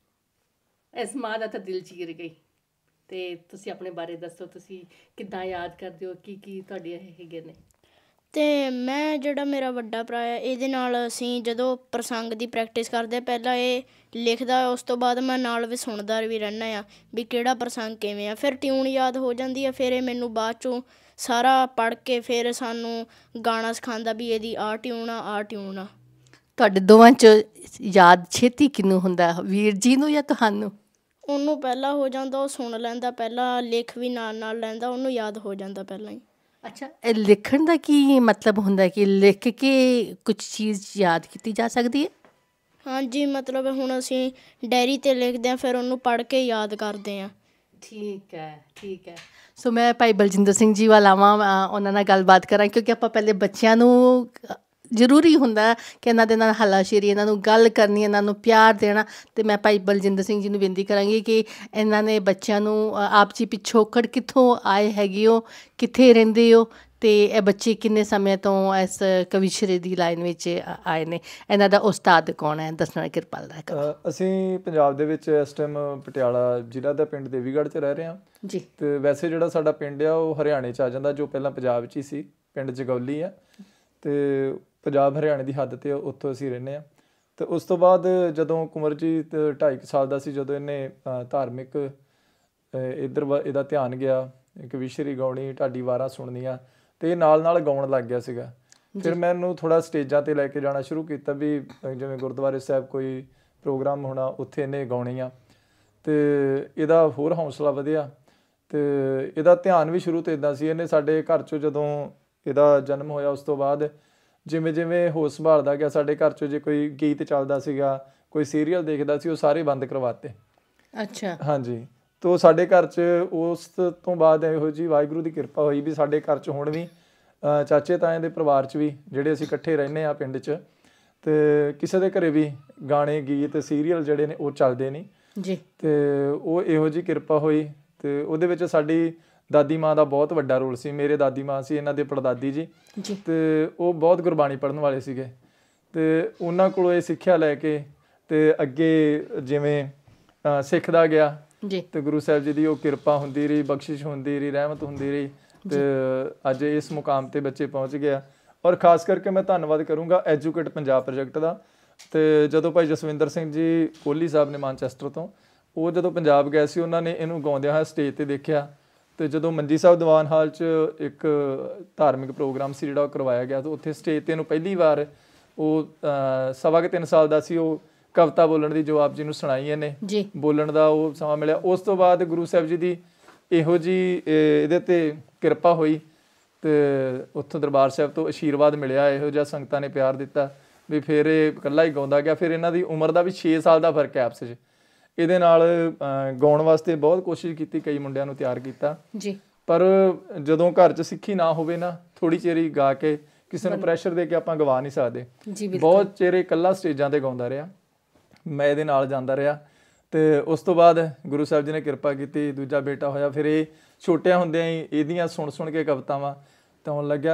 ਇਸ ਮਾਂ ਦਾ ਤਾਂ ਦਿਲ ਚੀਰ ਗਈ। ਅਤੇ ਤੁਸੀਂ ਆਪਣੇ ਬਾਰੇ ਦੱਸੋ, ਤੁਸੀਂ ਕਿੱਦਾਂ ਯਾਦ ਕਰਦੇ ਹੋ, ਕੀ ਕੀ ਤੁਹਾਡੇ ਇਹ ਹੈਗੇ ਨੇ? ਅਤੇ ਮੈਂ ਜਿਹੜਾ ਮੇਰਾ ਵੱਡਾ ਭਰਾ ਹੈ, ਇਹਦੇ ਨਾਲ ਅਸੀਂ ਜਦੋਂ ਪ੍ਰਸੰਗ ਦੀ ਪ੍ਰੈਕਟਿਸ ਕਰਦੇ, ਪਹਿਲਾਂ ਇਹ ਲਿਖਦਾ, ਉਸ ਤੋਂ ਬਾਅਦ ਮੈਂ ਨਾਲ ਵੀ ਸੁਣਦਾ ਵੀ ਰਹਿੰਦਾ ਹਾਂ ਵੀ ਕਿਹੜਾ ਪ੍ਰਸੰਗ ਕਿਵੇਂ ਆ। ਫਿਰ ਟਿਊਨ ਯਾਦ ਹੋ ਜਾਂਦੀ ਹੈ, ਫਿਰ ਇਹ ਮੈਨੂੰ ਬਾਅਦ 'ਚੋਂ ਸਾਰਾ ਪੜ੍ਹ ਕੇ ਫਿਰ ਸਾਨੂੰ ਗਾਣਾ ਸਿਖਾਉਂਦਾ ਵੀ ਇਹਦੀ ਆਹ ਟਿਊਨ ਆ, ਆਹ ਟਿਊਨ ਆ। ਤੁਹਾਡੇ ਦੋਵਾਂ 'ਚ ਯਾਦ ਛੇਤੀ ਕਿਹਨੂੰ ਹੁੰਦਾ, ਵੀਰ ਜੀ ਨੂੰ ਜਾਂ ਤੁਹਾਨੂੰ? ਉਹਨੂੰ ਪਹਿਲਾਂ ਹੋ ਜਾਂਦਾ, ਉਹ ਸੁਣ ਲੈਂਦਾ ਪਹਿਲਾਂ, ਲਿਖ ਵੀ ਨਾਲ ਨਾਲ ਲੈਂਦਾ, ਉਹਨੂੰ ਯਾਦ ਹੋ ਜਾਂਦਾ ਪਹਿਲਾਂ ਹੀ। ਅੱਛਾ, ਇਹ ਲਿਖਣ ਦਾ ਕੀ ਮਤਲਬ ਹੁੰਦਾ, ਕਿ ਲਿਖ ਕੇ ਕੁਝ ਚੀਜ਼ ਯਾਦ ਕੀਤੀ ਜਾ ਸਕਦੀ ਹੈ? ਹਾਂਜੀ, ਮਤਲਬ ਹੁਣ ਅਸੀਂ ਡਾਇਰੀ 'ਤੇ ਲਿਖਦੇ ਹਾਂ, ਫਿਰ ਉਹਨੂੰ ਪੜ੍ਹ ਕੇ ਯਾਦ ਕਰਦੇ ਹਾਂ। ਠੀਕ ਹੈ, ਠੀਕ ਹੈ। ਸੋ ਮੈਂ ਭਾਈ ਬਲਜਿੰਦਰ ਸਿੰਘ ਜੀ ਵੱਲ ਆਵਾਂ, ਅ, ਉਹਨਾਂ ਨਾਲ ਗੱਲਬਾਤ ਕਰਾਂ, ਕਿਉਂਕਿ ਆਪਾਂ ਪਹਿਲੇ ਬੱਚਿਆਂ ਨੂੰ ਜ਼ਰੂਰੀ ਹੁੰਦਾ ਕਿ ਇਹਨਾਂ ਦੇ ਨਾਲ ਹੱਲਾਸ਼ੇਰੀ, ਇਹਨਾਂ ਨੂੰ ਗੱਲ ਕਰਨੀ, ਇਹਨਾਂ ਨੂੰ ਪਿਆਰ ਦੇਣਾ। ਅਤੇ ਮੈਂ ਭਾਈ ਬਲਜਿੰਦਰ ਸਿੰਘ ਜੀ ਨੂੰ ਬੇਨਤੀ ਕਰਾਂਗੀ ਕਿ ਇਹਨਾਂ ਨੇ ਬੱਚਿਆਂ ਨੂੰ, ਆਪ ਜੀ ਪਿਛੋਕੜ ਕਿੱਥੋਂ ਆਏ ਹੈਗੇ ਹੋ, ਕਿੱਥੇ ਰਹਿੰਦੇ ਹੋ, ਅਤੇ ਇਹ ਬੱਚੇ ਕਿੰਨੇ ਸਮੇਂ ਤੋਂ ਇਸ ਕਵੀਸ਼ਰੀ ਦੀ ਲਾਈਨ ਵਿੱਚ ਆ- ਆਏ ਨੇ, ਇਹਨਾਂ ਦਾ ਉਸਤਾਦ ਕੌਣ ਹੈ, ਦੱਸਣਾ ਕਿਰਪਾਲਤਾ ਕਰੋ। ਅ, ਅਸੀਂ ਪੰਜਾਬ ਦੇ ਵਿੱਚ ਇਸ ਟਾਈਮ ਪਟਿਆਲਾ ਜ਼ਿਲ੍ਹਾ ਦਾ ਪਿੰਡ ਦੇਵੀਗੜ੍ਹ 'ਚ ਰਹਿ ਰਹੇ ਹਾਂ ਜੀ। ਅਤੇ ਵੈਸੇ ਜਿਹੜਾ ਸਾਡਾ ਪਿੰਡ ਆ ਉਹ ਹਰਿਆਣੇ 'ਚ ਆ ਜਾਂਦਾ, ਜੋ ਪਹਿਲਾਂ ਪੰਜਾਬ 'ਚ ਹੀ ਸੀ, ਪਿੰਡ ਜਗੌਲੀ ਆ, ਅਤੇ ਪੰਜਾਬ ਹਰਿਆਣੇ ਦੀ ਹੱਦ 'ਤੇ ਉੱਥੋਂ ਅਸੀਂ ਰਹਿੰਦੇ ਹਾਂ। ਅਤੇ ਉਸ ਤੋਂ ਬਾਅਦ ਜਦੋਂ ਕੁੰਵਰਜੀਤ ਢਾਈ ਕੁ ਸਾਲ ਦਾ ਸੀ, ਜਦੋਂ ਇਹਨੇ ਅ, ਧਾਰਮਿਕ ਇੱਧਰ ਵ ਇਹਦਾ ਧਿਆਨ ਗਿਆ, ਕਵੀਸ਼ਰੀ ਗਾਉਣੀ, ਢਾਡੀ ਵਾਰਾਂ ਸੁਣਨੀਆਂ, ਅਤੇ ਇਹ ਨਾਲ ਨਾਲ ਗਾਉਣ ਲੱਗ ਗਿਆ ਸੀਗਾ। ਫਿਰ ਮੈਂ ਇਹਨੂੰ ਥੋੜ੍ਹਾ ਸਟੇਜਾਂ 'ਤੇ ਲੈ ਕੇ ਜਾਣਾ ਸ਼ੁਰੂ ਕੀਤਾ, ਵੀ ਜਿਵੇਂ ਗੁਰਦੁਆਰੇ ਸਾਹਿਬ ਕੋਈ ਪ੍ਰੋਗਰਾਮ ਹੋਣਾ, ਉੱਥੇ ਇਹਨੇ ਗਾਉਣੀਆਂ, ਅਤੇ ਇਹਦਾ ਹੋਰ ਹੌਸਲਾ ਵਧਿਆ। ਅਤੇ ਇਹਦਾ ਧਿਆਨ ਵੀ ਸ਼ੁਰੂ ਤੋਂ ਇੱਦਾਂ ਸੀ, ਇਹਨੇ ਸਾਡੇ ਘਰ 'ਚੋਂ ਜਦੋਂ ਇਹਦਾ ਜਨਮ ਹੋਇਆ, ਉਸ ਤੋਂ ਬਾਅਦ ਜਿਵੇਂ ਜਿਵੇਂ ਹੋਸ਼ ਸੰਭਾਲਦਾ ਗਿਆ, ਸਾਡੇ ਘਰ 'ਚੋਂ ਜੇ ਕੋਈ ਗੀਤ ਚੱਲਦਾ ਸੀਗਾ, ਕੋਈ ਸੀਰੀਅਲ ਦੇਖਦਾ ਸੀ, ਉਹ ਸਾਰੇ ਬੰਦ ਕਰਵਾਤੇ। ਅੱਛਾ। ਹਾਂਜੀ, ਤੋ ਸਾਡੇ ਘਰ 'ਚ ਉਸ ਤੋਂ ਬਾਅਦ ਇਹੋ ਜਿਹੀ ਵਾਹਿਗੁਰੂ ਦੀ ਕਿਰਪਾ ਹੋਈ ਵੀ ਸਾਡੇ ਘਰ 'ਚ ਹੁਣ ਵੀ ਚਾਚੇ ਤਾਇਆਂ ਦੇ ਪਰਿਵਾਰ 'ਚ ਵੀ, ਜਿਹੜੇ ਅਸੀਂ ਇਕੱਠੇ ਰਹਿੰਦੇ ਹਾਂ ਪਿੰਡ 'ਚ, ਅਤੇ ਕਿਸੇ ਦੇ ਘਰੇ ਵੀ ਗਾਣੇ, ਗੀਤ, ਸੀਰੀਅਲ ਜਿਹੜੇ ਨੇ ਉਹ ਚੱਲਦੇ ਨਹੀਂ ਜੀ। ਅਤੇ ਉਹ ਇਹੋ ਜਿਹੀ ਕਿਰਪਾ ਹੋਈ। ਅਤੇ ਉਹਦੇ ਵਿੱਚ ਸਾਡੀ ਦਾਦੀ ਮਾਂ ਦਾ ਬਹੁਤ ਵੱਡਾ ਰੋਲ ਸੀ। ਮੇਰੇ ਦਾਦੀ ਮਾਂ ਸੀ, ਇਹਨਾਂ ਦੇ ਪੜਦਾਦੀ ਜੀ, ਅਤੇ ਉਹ ਬਹੁਤ ਗੁਰਬਾਣੀ ਪੜ੍ਹਨ ਵਾਲੇ ਸੀਗੇ, ਅਤੇ ਉਹਨਾਂ ਕੋਲੋਂ ਇਹ ਸਿੱਖਿਆ ਲੈ ਕੇ ਅਤੇ ਅੱਗੇ ਜਿਵੇਂ ਸਿੱਖਦਾ ਗਿਆ, ਜੀ, ਅਤੇ ਗੁਰੂ ਸਾਹਿਬ ਜੀ ਦੀ ਉਹ ਕਿਰਪਾ ਹੁੰਦੀ ਰਹੀ, ਬਖਸ਼ਿਸ਼ ਹੁੰਦੀ ਰਹੀ, ਰਹਿਮਤ ਹੁੰਦੀ ਰਹੀ, ਅਤੇ ਅੱਜ ਇਸ ਮੁਕਾਮ 'ਤੇ ਬੱਚੇ ਪਹੁੰਚ ਗਿਆ। ਔਰ ਖਾਸ ਕਰਕੇ ਮੈਂ ਧੰਨਵਾਦ ਕਰੂੰਗਾ ਐਜੂਕੇਟ ਪੰਜਾਬ ਪ੍ਰੋਜੈਕਟ ਦਾ। ਅਤੇ ਜਦੋਂ ਭਾਈ ਜਸਵਿੰਦਰ ਸਿੰਘ ਜੀ ਕੋਹਲੀ ਸਾਹਿਬ ਨੇ ਮਾਨਚੈਸਟਰ ਤੋਂ, ਉਹ ਜਦੋਂ ਪੰਜਾਬ ਗਏ ਸੀ, ਉਹਨਾਂ ਨੇ ਇਹਨੂੰ ਗਾਉਂਦਿਆਂ ਹੋਇਆ ਸਟੇਜ 'ਤੇ ਦੇਖਿਆ, ਅਤੇ ਜਦੋਂ ਮੰਜੀ ਸਾਹਿਬ ਦੀਵਾਨ ਹਾਲ 'ਚ ਇੱਕ ਧਾਰਮਿਕ ਪ੍ਰੋਗਰਾਮ ਸੀ ਜਿਹੜਾ ਉਹ ਕਰਵਾਇਆ ਗਿਆ, ਤਾਂ ਉੱਥੇ ਸਟੇਜ 'ਤੇ ਇਹਨੂੰ ਪਹਿਲੀ ਵਾਰ, ਉਹ ਸਵਾ ਕੁ ਤਿੰਨ ਸਾਲ ਦਾ ਸੀ, ਉਹ ਕਵਿਤਾ ਬੋਲਣ ਦੀ ਜੋ ਆਪ ਜੀ ਨੂੰ ਸੁਣਾਈ ਇਹਨੇ, ਬੋਲਣ ਦਾ ਉਹ ਸਮਾਂ ਮਿਲਿਆ। ਉਸ ਤੋਂ ਬਾਅਦ ਗੁਰੂ ਸਾਹਿਬ ਜੀ ਦੀ ਇਹੋ ਜਿਹੀ ਇਹਦੇ 'ਤੇ ਕਿਰਪਾ ਹੋਈ, ਅਤੇ ਉੱਥੋਂ ਦਰਬਾਰ ਸਾਹਿਬ ਤੋਂ ਆਸ਼ੀਰਵਾਦ ਮਿਲਿਆ, ਇਹੋ ਜਿਹਾ ਸੰਗਤਾਂ ਨੇ ਪਿਆਰ ਦਿੱਤਾ ਵੀ ਫਿਰ ਇਹ ਇਕੱਲਾ ਹੀ ਗਾਉਂਦਾ ਗਿਆ। ਫਿਰ ਇਹਨਾਂ ਦੀ ਉਮਰ ਦਾ ਵੀ ਛੇ ਸਾਲ ਦਾ ਫਰਕ ਹੈ ਆਪਸ 'ਚ। ਇਹਦੇ ਨਾਲ ਗਾਉਣ ਵਾਸਤੇ ਬਹੁਤ ਕੋਸ਼ਿਸ਼ ਕੀਤੀ, ਕਈ ਮੁੰਡਿਆਂ ਨੂੰ ਤਿਆਰ ਕੀਤਾ ਜੀ, ਪਰ ਜਦੋਂ ਘਰ 'ਚ ਸਿੱਖੀ ਨਾ ਹੋਵੇ ਨਾ, ਥੋੜ੍ਹੀ ਚਿਰ ਗਾ ਕੇ ਕਿਸੇ ਨੂੰ ਪ੍ਰੈਸ਼ਰ ਦੇ ਕੇ ਆਪਾਂ ਗਵਾ ਨਹੀਂ ਸਕਦੇ। ਬਹੁਤ ਚਿਰ ਇਕੱਲਾ ਸਟੇਜਾਂ 'ਤੇ ਗਾਉਂਦਾ ਰਿਹਾ, ਮੈਂ ਇਹਦੇ ਨਾਲ ਜਾਂਦਾ ਰਿਹਾ। ਅਤੇ ਉਸ ਤੋਂ ਬਾਅਦ ਗੁਰੂ ਸਾਹਿਬ ਜੀ ਨੇ ਕਿਰਪਾ ਕੀਤੀ, ਦੂਜਾ ਬੇਟਾ ਹੋਇਆ। ਫਿਰ ਇਹ ਛੋਟਿਆਂ ਹੁੰਦਿਆਂ ਹੀ ਇਹਦੀਆਂ ਸੁਣ ਸੁਣ ਕੇ ਕਵਿਤਾਵਾਂ ਤਾਂ ਆਉਣ ਲੱਗਿਆ।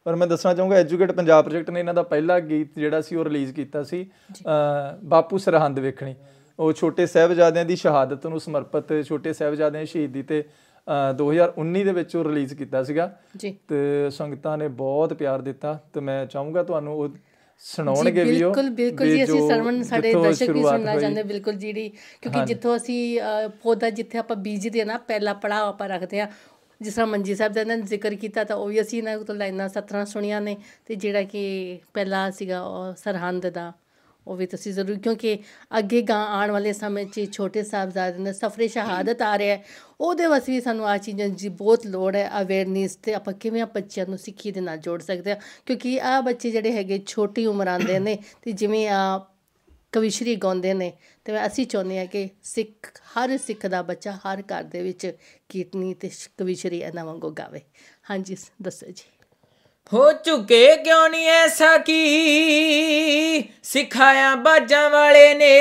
ਪਰ ਮੈਂ ਦੱਸਣਾ ਚਾਹੂੰਗਾ ਐਜੂਕੇਟ ਪੰਜਾਬ ਪ੍ਰੋਜੈਕਟ ਨੇ ਇਹਨਾਂ ਦਾ ਪਹਿਲਾ ਗੀਤ ਜਿਹੜਾ ਸੀ ਉਹ ਰਿਲੀਜ਼ ਕੀਤਾ ਸੀ ਅ, ਬਾਪੂ ਸਰਹੰਦ ਵੇਖਣੀ। ਉਹ ਛੋਟੇ ਸਾਹਿਬਜ਼ਾਦਿਆਂ ਦੀ ਸ਼ਹਾਦਤ ਨੂੰ ਸਮਰਪਿਤ, ਛੋਟੇ ਸਾਹਿਬਜ਼ਾਦਿਆਂ ਦੀ ਸ਼ਹੀਦੀ ਤੇ ਦੋ ਹਜ਼ਾਰ ਉੱਨੀ ਦੇ ਵਿੱਚ ਉਹ ਰਿਲੀਜ਼ ਕੀਤਾ ਸੀਗਾ ਤੇ ਸੰਗਤਾਂ ਨੇ ਬਹੁਤ ਪਿਆਰ ਦਿੱਤਾ। ਤੇ ਮੈਂ ਚਾਹੂੰਗਾ ਤੁਹਾਨੂੰ ਉਹ ਸੁਣਾਉਣਗੇ ਵੀ ਉਹ ਬਿਲਕੁਲ ਬਿਲਕੁਲ ਜੀ। ਅਸੀਂ ਸਰਵਣ ਸਾਡੇ ਦਰਸ਼ਕ ਵੀ ਸੁਣਨਾ ਚਾਹੁੰਦੇ ਬਿਲਕੁਲ ਜਿਹੜੀ, ਕਿਉਂਕਿ ਜਿੱਥੋਂ ਅਸੀਂ ਪੌਦਾ ਜਿੱਥੇ ਆਪਾਂ ਬੀਜਦੇ ਨਾ ਪਹਿਲਾ ਪੜਾਅ ਆਪਾਂ ਰੱਖਦੇ ਹਾਂ, ਜਿਸ ਤਰ੍ਹਾਂ ਮੰਜੀ ਸਾਹਿਬ ਦਾ ਇਹਨਾਂ ਨੇ ਜ਼ਿਕਰ ਕੀਤਾ ਤਾਂ ਉਹ ਵੀ ਅਸੀਂ ਇਹਨਾਂ ਤੋਂ ਲਾਈਨਾਂ ਸਤਰਾਂ ਸੁਣੀਆਂ ਨੇ। ਅਤੇ ਜਿਹੜਾ ਕਿ ਪਹਿਲਾ ਸੀਗਾ ਉਹ ਸਰਹੰਦ ਦਾ, ਉਹ ਵੀ ਤੁਸੀਂ ਜ਼ਰੂਰ, ਕਿਉਂਕਿ ਅੱਗੇ ਗਾਂ ਆਉਣ ਵਾਲੇ ਸਮੇਂ 'ਚ ਛੋਟੇ ਸਾਹਿਬਜ਼ਾਦੇ ਨੇ ਸਫਰੇ ਸ਼ਹਾਦਤ ਆ ਰਿਹਾ, ਉਹਦੇ ਵਾਸਤੇ ਵੀ ਸਾਨੂੰ ਆਹ ਚੀਜ਼ਾਂ ਦੀ ਬਹੁਤ ਲੋੜ ਹੈ, ਅਵੇਅਰਨੈਸ। ਅਤੇ ਆਪਾਂ ਕਿਵੇਂ ਬੱਚਿਆਂ ਨੂੰ ਸਿੱਖੀ ਦੇ ਨਾਲ ਜੋੜ ਸਕਦੇ ਹਾਂ, ਕਿਉਂਕਿ ਆਹ ਬੱਚੇ ਜਿਹੜੇ ਹੈਗੇ ਛੋਟੀ ਉਮਰ ਆਉਂਦੇ ਨੇ ਅਤੇ ਜਿਵੇਂ ਆ ਕਵਿਸ਼ਰੀ ਗਾਉਂਦੇ ਨੇ, ਅਤੇ ਅਸੀਂ ਚਾਹੁੰਦੇ ਹਾਂ ਕਿ ਸਿੱਖ ਹਰ ਸਿੱਖ ਦਾ ਬੱਚਾ ਹਰ ਘਰ ਦੇ ਵਿੱਚ ਕੀਰਤਨੀ ਅਤੇ ਕਵਿਸ਼ਰੀ ਇਹਨਾਂ ਵਾਂਗੂ ਗਾਵੇ। ਹਾਂਜੀ ਦੱਸੋ ਜੀ। ਹੋ ਚੁੱਕੇ ਕਿਉਂ ਨਹੀਂ ਐਸਾ ਕੀ ਸਿਖਾਇਆ ਬਾਜਾਂ ਵਾਲੇ ਨੇ,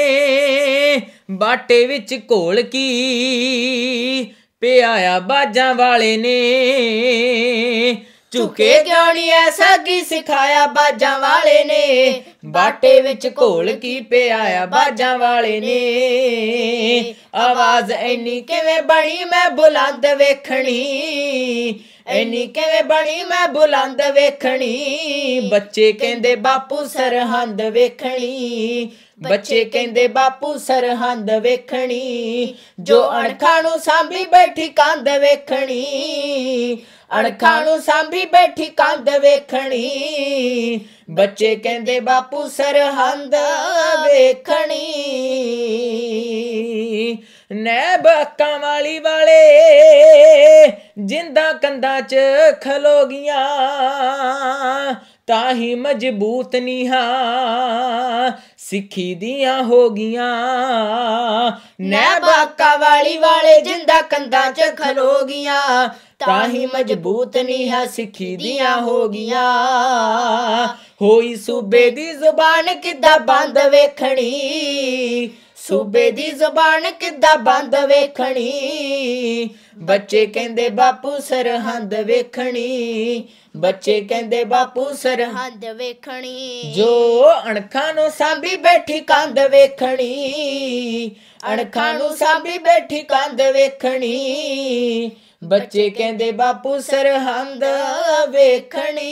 ਬਾਟੇ ਵਿੱਚ ਘੋਲ ਕੀ ਪਿਆਇਆ ਬਾਜਾਂ ਵਾਲੇ ਨੇ। ਝੁਕੇ ਕਿਉਂ ਨਹੀਂ ਐਸਾ ਕੀ ਸਿਖਾਇਆ ਬਾਜਾਂ ਵਾਲੇ ਨੇ, ਬਾਟੇ ਵਿੱਚ ਘੋਲ ਕੀ ਪਿਆਇਆ ਬਾਜਾਂ ਵਾਲੇ ਨੇ। ਆਵਾਜ਼ ਇੰਨੀ ਕਿਵੇਂ ਬਣੀ ਮੈਂ ਬੁਲੰਦ ਵੇਖਣੀ, ਇੰਨੀ ਕਿਵੇਂ ਬਣੀ ਮੈਂ ਬੁਲੰਦ ਵੇਖਣੀ। ਬੱਚੇ ਕਹਿੰਦੇ ਬਾਪੂ ਸਰਹੰਦ ਵੇਖਣੀ, ਬੱਚੇ ਕਹਿੰਦੇ ਬਾਪੂ ਸਰਹੰਦ ਵੇਖਣੀ। ਜੋ ਅਣਖਾਂ ਨੂੰ ਸਾਂਭੀ ਬੈਠੀ ਕੰਧ ਵੇਖਣੀ, ਅਣਖਾਂ ਨੂੰ ਸਾਂਭੀ ਬੈਠੀ ਕੰਧ ਵੇਖਣੀ। ਬੱਚੇ ਕਹਿੰਦੇ ਬਾਪੂ ਸਰਹੰਦ ਵੇਖਣੀ। ਨੈਬ ਅੱਕਾਂ ਵਾਲੀ ਵਾਲੇ ਜਿੰਦਾਂ ਕੰਧਾਂ 'ਚ ਖਲੋ ਗਈਆਂ, ਤਾਂ ਹੀ ਮਜ਼ਬੂਤ ਨੀਹਾਂ ਸਿੱਖੀ ਦੀਆਂ ਹੋ ਗਈਆਂ। ਨੈਬ ਅੱਕਾਂ ਵਾਲੀ ਵਾਲੇ ਜਿੰਦਾਂ ਕੰਧਾਂ 'ਚ ਖਲੋ ਗਈਆਂ, ਤਾਂ ਹੀ ਮਜ਼ਬੂਤ ਨੀਹਾਂ ਸਿੱਖੀ ਦੀਆਂ ਹੋ ਗਈਆਂ। ਹੋਈ ਸੂਬੇ ਦੀ ਜ਼ੁਬਾਨ ਕਿੱਦਾਂ ਬੰਦ ਵੇਖਣੀ, ਸੂਬੇ ਦੀ ਜ਼ੁਬਾਨ ਕਿੱਦਾਂ ਬੰਦ ਵੇਖਣੀ। ਬੱਚੇ ਕਹਿੰਦੇ ਬਾਪੂ ਸਰਹੰਦ ਵੇਖਣੀ, ਬੱਚੇ ਕਹਿੰਦੇ ਬਾਪੂ ਸਰਹੰਦ ਵੇਖਣੀ। ਜੋ ਅਣਖਾਂ ਨੂੰ ਸਾਂਭੀ ਬੈਠੀ ਕੰਧ ਵੇਖਣੀ, ਅਣਖਾਂ ਨੂੰ ਸਾਂਭੀ ਬੈਠੀ ਕੰਧ ਵੇਖਣੀ। ਬੱਚੇ ਕਹਿੰਦੇ ਬਾਪੂ ਸਰਹੰਦ ਵੇਖਣੀ।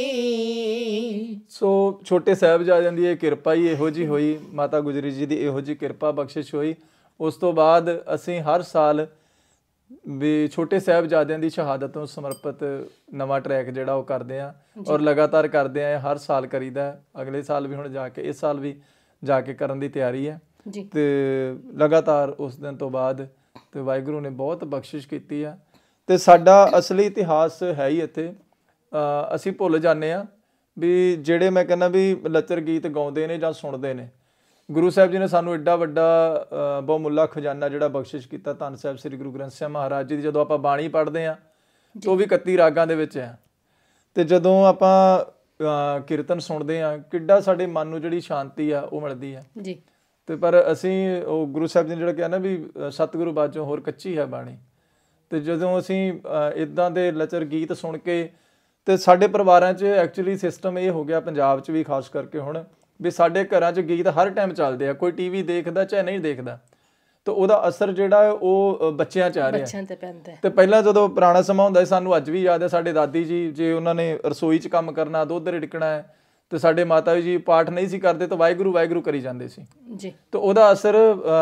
ਸੋ ਛੋਟੇ ਸਾਹਿਬਜ਼ਾਦਿਆਂ ਦੀ ਇਹ ਕਿਰਪਾ ਹੀ ਇਹੋ ਜਿਹੀ ਹੋਈ, ਮਾਤਾ ਗੁਜਰੀ ਜੀ ਦੀ ਇਹੋ ਜਿਹੀ ਕਿਰਪਾ ਬਖਸ਼ਿਸ਼ ਹੋਈ। ਉਸ ਤੋਂ ਬਾਅਦ ਅਸੀਂ ਹਰ ਸਾਲ ਵੀ ਛੋਟੇ ਸਾਹਿਬਜ਼ਾਦਿਆਂ ਦੀ ਸ਼ਹਾਦਤ ਨੂੰ ਸਮਰਪਿਤ ਨਵਾਂ ਟਰੈਕ ਜਿਹੜਾ ਉਹ ਕਰਦੇ ਹਾਂ, ਔਰ ਲਗਾਤਾਰ ਕਰਦੇ ਹਾਂ। ਹਰ ਸਾਲ ਕਰੀਦਾ, ਅਗਲੇ ਸਾਲ ਵੀ ਹੁਣ ਜਾ ਕੇ, ਇਸ ਸਾਲ ਵੀ ਜਾ ਕੇ ਕਰਨ ਦੀ ਤਿਆਰੀ ਹੈ। ਤੇ ਲਗਾਤਾਰ ਉਸ ਦਿਨ ਤੋਂ ਬਾਅਦ ਤੇ ਵਾਹਿਗੁਰੂ ਨੇ ਬਹੁਤ ਬਖਸ਼ਿਸ਼ ਕੀਤੀ ਆ। ਤੇ ਸਾਡਾ ਅਸਲੀ ਇਤਿਹਾਸ ਹੈ ਹੀ ਇੱਥੇ। ਅਸੀਂ ਭੁੱਲ ਜਾਂਦੇ ਹਾਂ ਵੀ ਜਿਹੜੇ ਮੈਂ ਕਹਿੰਦਾ ਵੀ ਲੱਚਰ ਗੀਤ ਗਾਉਂਦੇ ਨੇ ਜਾਂ ਸੁਣਦੇ ਨੇ, ਗੁਰੂ ਸਾਹਿਬ ਜੀ ਨੇ ਸਾਨੂੰ ਐਡਾ ਵੱਡਾ ਬਹੁਮੁੱਲਾ ਖਜ਼ਾਨਾ ਜਿਹੜਾ ਬਖਸ਼ਿਸ਼ ਕੀਤਾ, ਧੰਨ ਸਾਹਿਬ ਸ੍ਰੀ ਗੁਰੂ ਗ੍ਰੰਥ ਸਾਹਿਬ ਮਹਾਰਾਜ ਜੀ ਦੀ। ਜਦੋਂ ਆਪਾਂ ਬਾਣੀ ਪੜ੍ਹਦੇ ਹਾਂ ਤਾਂ ਉਹ ਵੀ ਇਕੱਤੀ ਰਾਗਾਂ ਦੇ ਵਿੱਚ ਹੈ, ਅਤੇ ਜਦੋਂ ਆਪਾਂ ਕੀਰਤਨ ਸੁਣਦੇ ਹਾਂ ਕਿੱਡਾ ਸਾਡੇ ਮਨ ਨੂੰ ਜਿਹੜੀ ਸ਼ਾਂਤੀ ਆ ਉਹ ਮਿਲਦੀ ਹੈ ਜੀ। ਅਤੇ ਪਰ ਅਸੀਂ ਉਹ ਗੁਰੂ ਸਾਹਿਬ ਜੀ ਨੇ ਜਿਹੜਾ ਕਿਹਾ ਨਾ ਵੀ ਸਤਿਗੁਰੂ ਬਾਝੋਂ ਹੋਰ ਕੱਚੀ ਹੈ ਬਾਣੀ। ਅਤੇ ਜਦੋਂ ਅਸੀਂ ਇੱਦਾਂ ਦੇ ਲੱਚਰ ਗੀਤ ਸੁਣ ਕੇ, ਅਤੇ ਸਾਡੇ ਪਰਿਵਾਰਾਂ 'ਚ ਐਕਚੁਅਲੀ ਸਿਸਟਮ ਇਹ ਹੋ ਗਿਆ ਪੰਜਾਬ 'ਚ ਵੀ ਖਾਸ ਕਰਕੇ ਹੁਣ, ਵੀ ਸਾਡੇ ਘਰਾਂ 'ਚ ਗੀਤ ਹਰ ਟਾਈਮ ਚੱਲਦੇ ਆ, ਕੋਈ ਟੀ ਵੀ ਦੇਖਦਾ ਚਾਹੇ ਨਹੀਂ ਦੇਖਦਾ, ਤਾਂ ਉਹਦਾ ਅਸਰ ਜਿਹੜਾ ਉਹ ਬੱਚਿਆਂ 'ਚ ਆ ਰਿਹਾ ਤੇ ਪੈਂਦਾ। ਤੇ ਪਹਿਲਾਂ ਜਦੋਂ ਪੁਰਾਣਾ ਸਮਾਂ ਹੁੰਦਾ ਸੀ, ਸਾਨੂੰ ਅੱਜ ਵੀ ਯਾਦ ਹੈ, ਸਾਡੇ ਦਾਦੀ ਜੀ ਜੇ ਉਹਨਾਂ ਨੇ ਰਸੋਈ 'ਚ ਕੰਮ ਕਰਨਾ, ਦੁੱਧ ਰਿੜਕਣਾ ਹੈ, ਤੇ ਸਾਡੇ ਮਾਤਾ ਜੀ ਪਾਠ ਨਹੀਂ ਸੀ ਕਰਦੇ ਤਾਂ ਵਾਹਿਗੁਰੂ ਵਾਹਿਗੁਰੂ ਕਰੀ ਜਾਂਦੇ ਸੀ ਜੀ। ਤੇ ਉਹਦਾ ਅਸਰ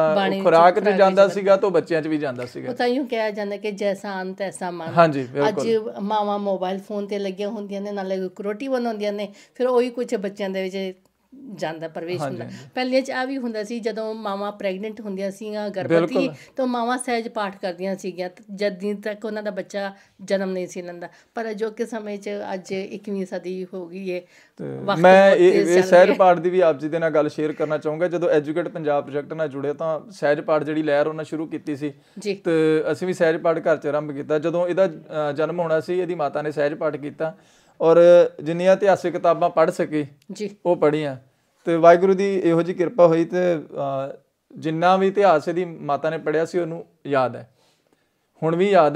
ਖੁਰਾਕ 'ਚ ਜਾਂਦਾ ਸੀਗਾ ਤਾਂ ਬੱਚਿਆਂ 'ਚ ਵੀ ਜਾਂਦਾ ਸੀਗਾ। ਤਾਂ ਇਉਂ ਕਿਹਾ ਜਾਂਦਾ ਕਿ ਜੈਸਾ ਅੰਨ ਤੈਸਾ ਮਨ। ਹਾਂਜੀ ਅੱਜ ਮਾਵਾਂ ਮੋਬਾਈਲ ਫੋਨ ਤੇ ਲੱਗੀਆਂ ਹੁੰਦੀਆਂ ਨੇ, ਨਾਲੇ ਰੋਟੀ ਬਣਾਉਂਦੀਆਂ ਨੇ, ਫਿਰ ਉਹੀ ਕੁਛ ਬੱਚਿਆਂ ਦੇ ਵਿੱਚ ਜਾਂਦਾ ਪ੍ਰਵੇਸ਼ ਹੁੰਦਾ। ਪਹਿਲੇ 'ਚ ਆ ਵੀ ਹੁੰਦਾ ਸੀ, ਜਦੋਂ ਮਾਵਾਂ ਪ੍ਰੈਗਨੈਂਟ ਹੁੰਦੀਆਂ ਸੀਗੀਆਂ, ਗਰਭਵਤੀ, ਤਾਂ ਮਾਵਾਂ ਸਹਿਜ ਪਾਠ ਕਰਦੀਆਂ ਸੀਗੀਆਂ ਜਦ ਤੱਕ ਉਹਨਾਂ ਦਾ ਬੱਚਾ ਜਨਮ ਨਹੀਂ ਸੀ ਲੈਂਦਾ। ਪਰ ਅਜੋਕੇ ਸਮੇਂ 'ਚ ਅੱਜ ਇੱਕੀਵੀਂ ਸਦੀ ਹੋ ਗਈ ਹੈ। ਮੈਂ ਇਹ ਸਹਿਜ ਪਾਠ ਦੀ ਵੀ ਆਪ ਜੀ ਦੇ ਨਾਲ ਗੱਲ ਸ਼ੇਅਰ ਕਰਨਾ ਚਾਹੂੰਗਾ। ਜਦੋਂ ਐਜੂਕੇਟ ਪੰਜਾਬ ਪ੍ਰੋਜੈਕਟ ਨਾਲ ਜੁੜੇ ਤਾਂ ਸਹਿਜ ਪਾਠ ਜਿਹੜੀ ਲਹਿਰ ਉਹਨਾਂ ਸ਼ੁਰੂ ਕੀਤੀ ਸੀ, ਤੇ ਅਸੀਂ ਵੀ ਸਹਿਜ ਪਾਠ ਘਰ 'ਚ ਆਰੰਭ ਕੀਤਾ। ਜਦੋਂ ਇਹਦਾ ਜਨਮ ਹੋਣਾ ਸੀ, ਇਹਦੀ ਮਾਤਾ ਨੇ ਸਹਿਜ ਪਾਠ ਕੀਤਾ, ਔਰ ਜਿੰਨੀਆਂ ਇਤਿਹਾਸਿਕ ਕਿਤਾਬਾਂ ਪੜ੍ਹ ਸਕੇ ਉਹ ਪੜ੍ਹੀਆਂ, ਅਤੇ ਵਾਹਿਗੁਰੂ ਦੀ ਇਹੋ ਜਿਹੀ ਕਿਰਪਾ ਹੋਈ। ਅਤੇ ਜਿੰਨਾ ਵੀ ਇਤਿਹਾਸ ਇਹਦੀ ਮਾਤਾ ਨੇ ਪੜ੍ਹਿਆ ਸੀ ਉਹਨੂੰ ਯਾਦ ਹੈ, ਹੁਣ ਵੀ ਯਾਦ ਹੈ।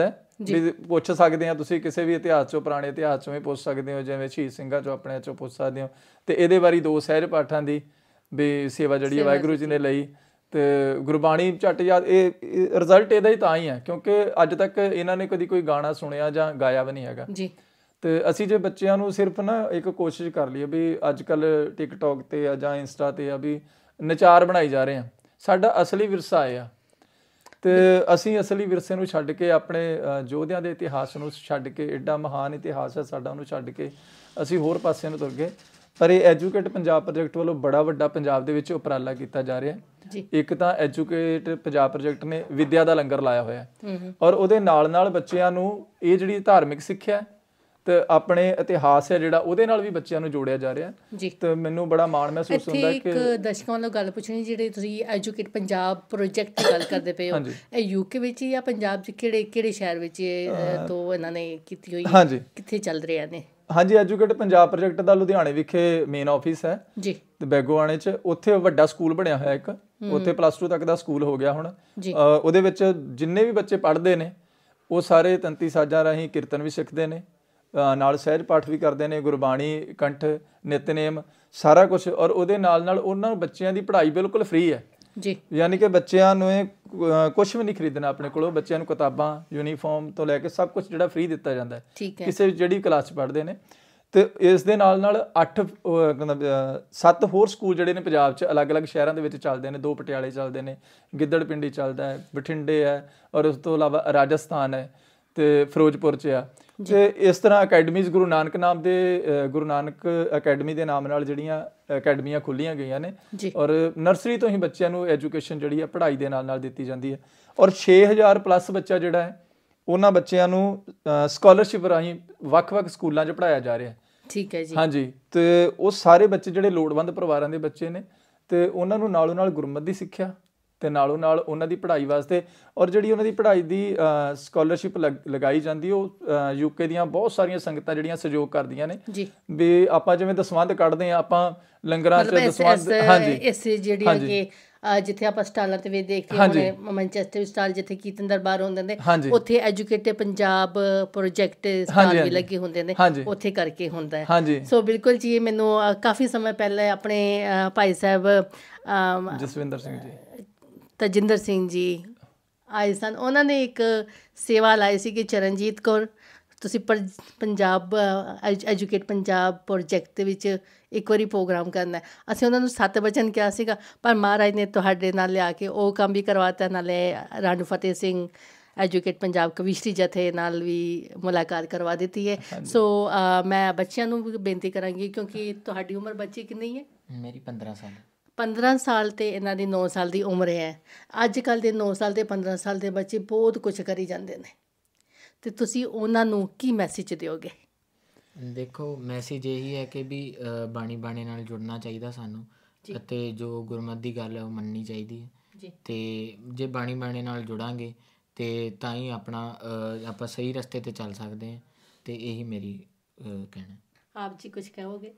ਵੀ ਪੁੱਛ ਸਕਦੇ ਆ ਤੁਸੀਂ ਕਿਸੇ ਵੀ ਇਤਿਹਾਸ ਚੋਂ, ਪੁਰਾਣੇ ਇਤਿਹਾਸ ਚੋਂ ਵੀ ਪੁੱਛ ਸਕਦੇ ਹੋ, ਜਿਵੇਂ ਸ਼ਹੀਦ ਸਿੰਘਾਂ ਚੋਂ ਆਪਣੇ ਚੋਂ ਪੁੱਛ ਸਕਦੇ ਹੋ। ਤੇ ਇਹਦੇ ਬਾਰੇ ਦੋ ਸਹਿਜ ਪਾਠਾਂ ਦੀ ਵੀ ਸੇਵਾ ਜਿਹੜੀ ਵਾਹਿਗੁਰੂ ਜੀ ਨੇ ਲਈ ਤੇ ਗੁਰਬਾਣੀ ਝੱਟ ਯਾਦ। ਇਹ ਰਿਜ਼ਲਟ ਇਹਦਾ ਹੀ ਤਾਂ ਹੀ ਹੈ ਕਿਉਂਕਿ ਅੱਜ ਤੱਕ ਇਹਨਾਂ ਨੇ ਕਦੀ ਕੋਈ ਗਾਣਾ ਸੁਣਿਆ ਜਾਂ ਗਾਇਆ ਵੀ ਨਹੀਂ ਹੈਗਾ ਜੀ। ਤੇ ਅਸੀਂ ਜੇ ਬੱਚਿਆਂ ਨੂੰ ਸਿਰਫ ਨਾ ਇੱਕ ਕੋਸ਼ਿਸ਼ ਕਰ ਲਈਏ ਵੀ ਅੱਜ ਕੱਲ ਟਿਕਟੋਕ ਤੇ ਆ ਜਾਂ ਇੰਸਟਾ ਤੇ ਆ ਵੀ ਨਚਾਰ ਬਣਾਈ ਜਾ ਰਹੇ ਆ, ਸਾਡਾ ਅਸਲੀ ਵਿਰਸਾ ਇਹ ਆ। ਤੇ ਅਸੀਂ ਅਸਲੀ ਵਿਰਸੇ ਨੂੰ ਛੱਡ ਕੇ ਆਪਣੇ ਯੋਧਿਆਂ ਦੇ ਇਤਿਹਾਸ ਨੂੰ ਛੱਡ ਕੇ, ਐਡਾ ਮਹਾਨ ਇਤਿਹਾਸ ਹੈ ਸਾਡਾ, ਉਹਨੂੰ ਛੱਡ ਕੇ ਅਸੀਂ ਹੋਰ ਪਾਸੇ ਨੂੰ ਤੁਰ ਗਏ। ਪਰ ਇਹ ਐਜੂਕੇਟ ਪੰਜਾਬ ਪ੍ਰੋਜੈਕਟ ਵੱਲੋਂ ਬੜਾ ਵੱਡਾ ਪੰਜਾਬ ਦੇ ਵਿੱਚ ਉਪਰਾਲਾ ਕੀਤਾ ਜਾ ਰਿਹਾ ਜੀ। ਇੱਕ ਤਾਂ ਐਜੂਕੇਟ ਪੰਜਾਬ ਪ੍ਰੋਜੈਕਟ ਨੇ ਵਿਦਿਆ ਦਾ ਲੰਗਰ ਲਾਇਆ ਹੋਇਆ ਔਰ ਉਹਦੇ ਨਾਲ ਨਾਲ ਬੱਚਿਆਂ ਨੂੰ ਇਹ ਜਿਹੜੀ ਧਾਰਮਿਕ ਸਿੱਖਿਆ ਤੇ ਆਪਣੇ ਇਤਿਹਾਸ ਹੈ ਜਿਹੜਾ ਉਹਦੇ ਨਾਲ ਵੀ ਬੱਚਿਆਂ ਨੂੰ ਜੋੜਿਆ ਜਾ ਰਿਹਾ ਜੀ। ਤੇ ਮੈਨੂੰ ਬੜਾ ਮਾਣ ਮਹਿਸੂਸ ਹੁੰਦਾ ਕਿ ਇੱਕ ਦਰਸ਼ਕਾਂ ਵੱਲੋਂ ਗੱਲ ਪੁੱਛਣੀ, ਜਿਹੜੇ ਤੁਸੀਂ ਐਜੂਕੇਟ ਪੰਜਾਬ ਪ੍ਰੋਜੈਕਟ ਦੀ ਗੱਲ ਕਰਦੇ ਪਏ ਹੋ, ਇਹ ਯੂਕੇ ਵਿੱਚ ਜਾਂ ਪੰਜਾਬ 'ਚ ਕਿਹੜੇ ਕਿਹੜੇ ਸ਼ਹਿਰ ਵਿੱਚ ਤੋਂ ਇਹਨਾਂ ਨੇ ਕੀਤੀ ਹੋਈ, ਕਿੱਥੇ ਚੱਲ ਰਿਹਾ ਨੇ? ਹਾਂਜੀ, ਐਜੂਕੇਟ ਪੰਜਾਬ ਪ੍ਰੋਜੈਕਟ ਦਾ ਲੁਧਿਆਣੇ ਵਿਖੇ ਮੇਨ ਆਫਿਸ ਹੈ ਜੀ ਤੇ ਬੈਗੋਆਣੇ 'ਚ। ਉੱਥੇ ਵੱਡਾ ਸਕੂਲ ਬਣਿਆ ਹੋਇਆ ਇੱਕ, ਉੱਥੇ ਪਲੱਸ ਟੂ ਤੱਕ ਦਾ ਸਕੂਲ ਹੋ ਗਿਆ ਹੁਣ। ਉਹਦੇ ਵਿੱਚ ਜਿੰਨੇ ਵੀ ਬੱਚੇ ਪੜ੍ਹਦੇ ਨੇ ਉਹ ਸਾਰੇ ਤੰਤੀ ਸਾਜ਼ਾਂ ਰਾਹੀਂ ਕੀਰਤਨ ਵੀ ਸਿੱਖਦੇ ਨੇ, ਨਾਲ ਸਹਿਜ ਪਾਠ ਵੀ ਕਰਦੇ ਨੇ, ਗੁਰਬਾਣੀ ਕੰਠ ਨਿਤਨੇਮ ਸਾਰਾ ਕੁਛ। ਔਰ ਉਹਦੇ ਨਾਲ ਨਾਲ ਉਹਨਾਂ ਬੱਚਿਆਂ ਦੀ ਪੜ੍ਹਾਈ ਬਿਲਕੁਲ ਫ੍ਰੀ ਹੈ ਜੀ, ਯਾਨੀ ਕਿ ਬੱਚਿਆਂ ਨੂੰ ਇਹ ਕੁਛ ਵੀ ਨਹੀਂ ਖਰੀਦਣਾ ਆਪਣੇ ਕੋਲੋਂ। ਬੱਚਿਆਂ ਨੂੰ ਕਿਤਾਬਾਂ, ਯੂਨੀਫਾਰਮ ਤੋਂ ਲੈ ਕੇ ਸਭ ਕੁਛ ਜਿਹੜਾ ਫ੍ਰੀ ਦਿੱਤਾ ਜਾਂਦਾ ਹੈ ਕਿਸੇ ਜਿਹੜੀ ਕਲਾਸ 'ਚ ਪੜ੍ਹਦੇ ਨੇ। ਤੇ ਇਸ ਦੇ ਨਾਲ ਨਾਲ ਅੱਠ ਸੱਤ ਹੋਰ ਸਕੂਲ ਜਿਹੜੇ ਨੇ ਪੰਜਾਬ 'ਚ ਅਲੱਗ-ਅਲੱਗ ਸ਼ਹਿਰਾਂ ਦੇ ਵਿੱਚ ਚੱਲਦੇ ਨੇ। ਦੋ ਪਟਿਆਲੇ ਚੱਲਦੇ ਨੇ, ਗਿੱਦੜ ਪਿੰਡੀ ਚੱਲਦਾ ਹੈ, ਬਠਿੰਡੇ ਹੈ, ਔਰ ਉਸ ਤੋਂ ਇਲਾਵਾ ਰਾਜਸਥਾਨ ਹੈ ਤੇ ਫਿਰੋਜ਼ਪੁਰ 'ਚ ਆ। ਤੇ ਇਸ ਤਰ੍ਹਾਂ ਅਕੈਡਮੀਜ਼ ਗੁਰੂ ਨਾਨਕ ਨਾਮ ਦੇ ਗੁਰੂ ਨਾਨਕ ਅਕੈਡਮੀ ਦੇ ਨਾਮ ਨਾਲ ਜਿਹੜੀਆਂ ਅਕੈਡਮੀਆਂ ਖੁੱਲ੍ਹੀਆਂ ਗਈਆਂ ਨੇ ਔਰ ਨਰਸਰੀ ਤੋਂ ਹੀ ਬੱਚਿਆਂ ਨੂੰ ਐਜੂਕੇਸ਼ਨ ਜਿਹੜੀ ਆ ਪੜ੍ਹਾਈ ਦੇ ਨਾਲ ਨਾਲ ਦਿੱਤੀ ਜਾਂਦੀ ਹੈ। ਔਰ ਛੇ ਹਜ਼ਾਰ ਪਲੱਸ ਬੱਚਾ ਜਿਹੜਾ ਹੈ ਉਹਨਾਂ ਬੱਚਿਆਂ ਨੂੰ ਸਕਾਲਰਸ਼ਿਪ ਰਾਹੀਂ ਵੱਖ-ਵੱਖ ਸਕੂਲਾਂ 'ਚ ਪੜ੍ਹਾਇਆ ਜਾ ਰਿਹਾ। ਠੀਕ ਹੈ ਜੀ। ਹਾਂਜੀ, ਤੇ ਉਹ ਸਾਰੇ ਬੱਚੇ ਜਿਹੜੇ ਲੋੜਵੰਦ ਪਰਿਵਾਰਾਂ ਦੇ ਬੱਚੇ ਨੇ ਤੇ ਉਹਨਾਂ ਨੂੰ ਨਾਲੋਂ ਨਾਲ ਗੁਰਮਤਿ ਦੀ ਸਿੱਖਿਆ ਤੇ ਨਾਲੋਂ ਨਾਲ ਉਹਨਾਂ ਦੀ ਪੜ੍ਹਾਈ ਵਾਸਤੇ, ਔਰ ਜਿਹੜੀ ਉਹਨਾਂ ਦੀ ਪੜ੍ਹਾਈ ਦੀ ਸਕਾਲਰਸ਼ਿਪ ਲਗਾਈ ਜਾਂਦੀ ਉਹ ਯੂਕੇ ਦੀਆਂ ਬਹੁਤ ਸਾਰੀਆਂ ਸੰਗਤਾਂ ਜਿਹੜੀਆਂ ਸਹਿਯੋਗ ਕਰਦੀਆਂ ਨੇ ਵੀ ਆਪਾਂ ਜਿਵੇਂ ਦਸਵੰਧ ਕੱਢਦੇ ਹਾਂ ਆਪਾਂ ਲੰਗਰਾਂ 'ਚ ਦਸਵੰਧ। ਹਾਂਜੀ, ਇਸ ਜਿਹੜੀਆਂ ਕਿ ਜਿੱਥੇ ਆਪਾਂ ਸਟਾਲਾਂ ਤੇ ਵੀ ਦੇਖਦੇ ਹਾਂ, ਮੈਨਚੈਸਟਰ ਸਟਾਲ ਜਿੱਥੇ ਕੀਰਤਨ ਦਰਬਾਰ ਹੁੰਦੇ ਨੇ, ਉੱਥੇ ਐਜੂਕੇਟ ਪੰਜਾਬ ਪ੍ਰੋਜੈਕਟ ਸਟਾਲ ਵੀ ਲੱਗੇ ਹੁੰਦੇ ਨੇ, ਉੱਥੇ ਕਰਕੇ ਹੁੰਦਾ ਹੈ। ਸੋ ਬਿਲਕੁਲ ਜੀ, ਮੈਨੂੰ ਕਾਫੀ ਸਮਾਂ ਪਹਿਲਾਂ ਆਪਣੇ ਭਾਈ ਸਾਹਿਬ ਜਸਵਿੰਦਰ ਸਿੰਘ ਜੀ, ਤਜਿੰਦਰ ਸਿੰਘ ਜੀ ਆਏ ਸਨ, ਉਹਨਾਂ ਨੇ ਇੱਕ ਸੇਵਾ ਲਾਈ ਸੀ ਕਿ ਚਰਨਜੀਤ ਕੌਰ ਤੁਸੀਂ ਪਰ ਪੰਜਾਬ ਐਜੂਕੇਟ ਪੰਜਾਬ ਪ੍ਰੋਜੈਕਟ ਦੇ ਵਿੱਚ ਇੱਕ ਵਾਰੀ ਪ੍ਰੋਗਰਾਮ ਕਰਨਾ। ਅਸੀਂ ਉਹਨਾਂ ਨੂੰ ਸੱਤ ਵਚਨ ਕਿਹਾ ਸੀਗਾ, ਪਰ ਮਹਾਰਾਜ ਨੇ ਤੁਹਾਡੇ ਨਾਲ ਲਿਆ ਕੇ ਉਹ ਕੰਮ ਵੀ ਕਰਵਾਤਾ। ਨਾਲੇ ਰਾਣੂ ਫਤਿਹ ਸਿੰਘ ਐਜੂਕੇਟ ਪੰਜਾਬ ਕਵਿਸ਼ਰੀ ਜਥੇ ਨਾਲ ਵੀ ਮੁਲਾਕਾਤ ਕਰਵਾ ਦਿੱਤੀ ਹੈ। ਸੋ ਮੈਂ ਬੱਚਿਆਂ ਨੂੰ ਵੀ ਬੇਨਤੀ ਕਰਾਂਗੀ, ਕਿਉਂਕਿ ਤੁਹਾਡੀ ਉਮਰ ਬੱਚੀ ਕਿੰਨੀ ਹੈ? ਮੇਰੀ ਪੰਦਰਾਂ ਸਾਲ। ਪੰਦਰਾਂ ਸਾਲ ਅਤੇ ਇਹਨਾਂ ਦੀ ਨੌ ਸਾਲ ਦੀ ਉਮਰ ਹੈ। ਅੱਜ ਕੱਲ੍ਹ ਦੇ ਨੌ ਸਾਲ ਦੇ ਪੰਦਰਾਂ ਸਾਲ ਦੇ ਬੱਚੇ ਬਹੁਤ ਕੁਛ ਕਰੀ ਜਾਂਦੇ ਨੇ, ਅਤੇ ਤੁਸੀਂ ਉਹਨਾਂ ਨੂੰ ਕੀ ਮੈਸੇਜ ਦਿਓਗੇ? ਦੇਖੋ, ਮੈਸੇਜ ਇਹੀ ਹੈ ਕਿ ਵੀ ਬਾਣੀ ਬਾਣੇ ਨਾਲ ਜੁੜਨਾ ਚਾਹੀਦਾ ਸਾਨੂੰ, ਅਤੇ ਜੋ ਗੁਰਮਤਿ ਦੀ ਗੱਲ ਹੈ ਉਹ ਮੰਨਣੀ ਚਾਹੀਦੀ ਹੈ। ਅਤੇ ਜੇ ਬਾਣੀ ਬਾਣੇ ਨਾਲ ਜੁੜਾਂਗੇ ਅਤੇ ਤਾਂ ਹੀ ਆਪਣਾ ਆਪਾਂ ਸਹੀ ਰਸਤੇ 'ਤੇ ਚੱਲ ਸਕਦੇ ਹਾਂ। ਅਤੇ ਇਹੀ ਮੇਰੀ ਕਹਿਣਾ। ਆਪ ਜੀ ਕੁਛ ਕਹੋਗੇ?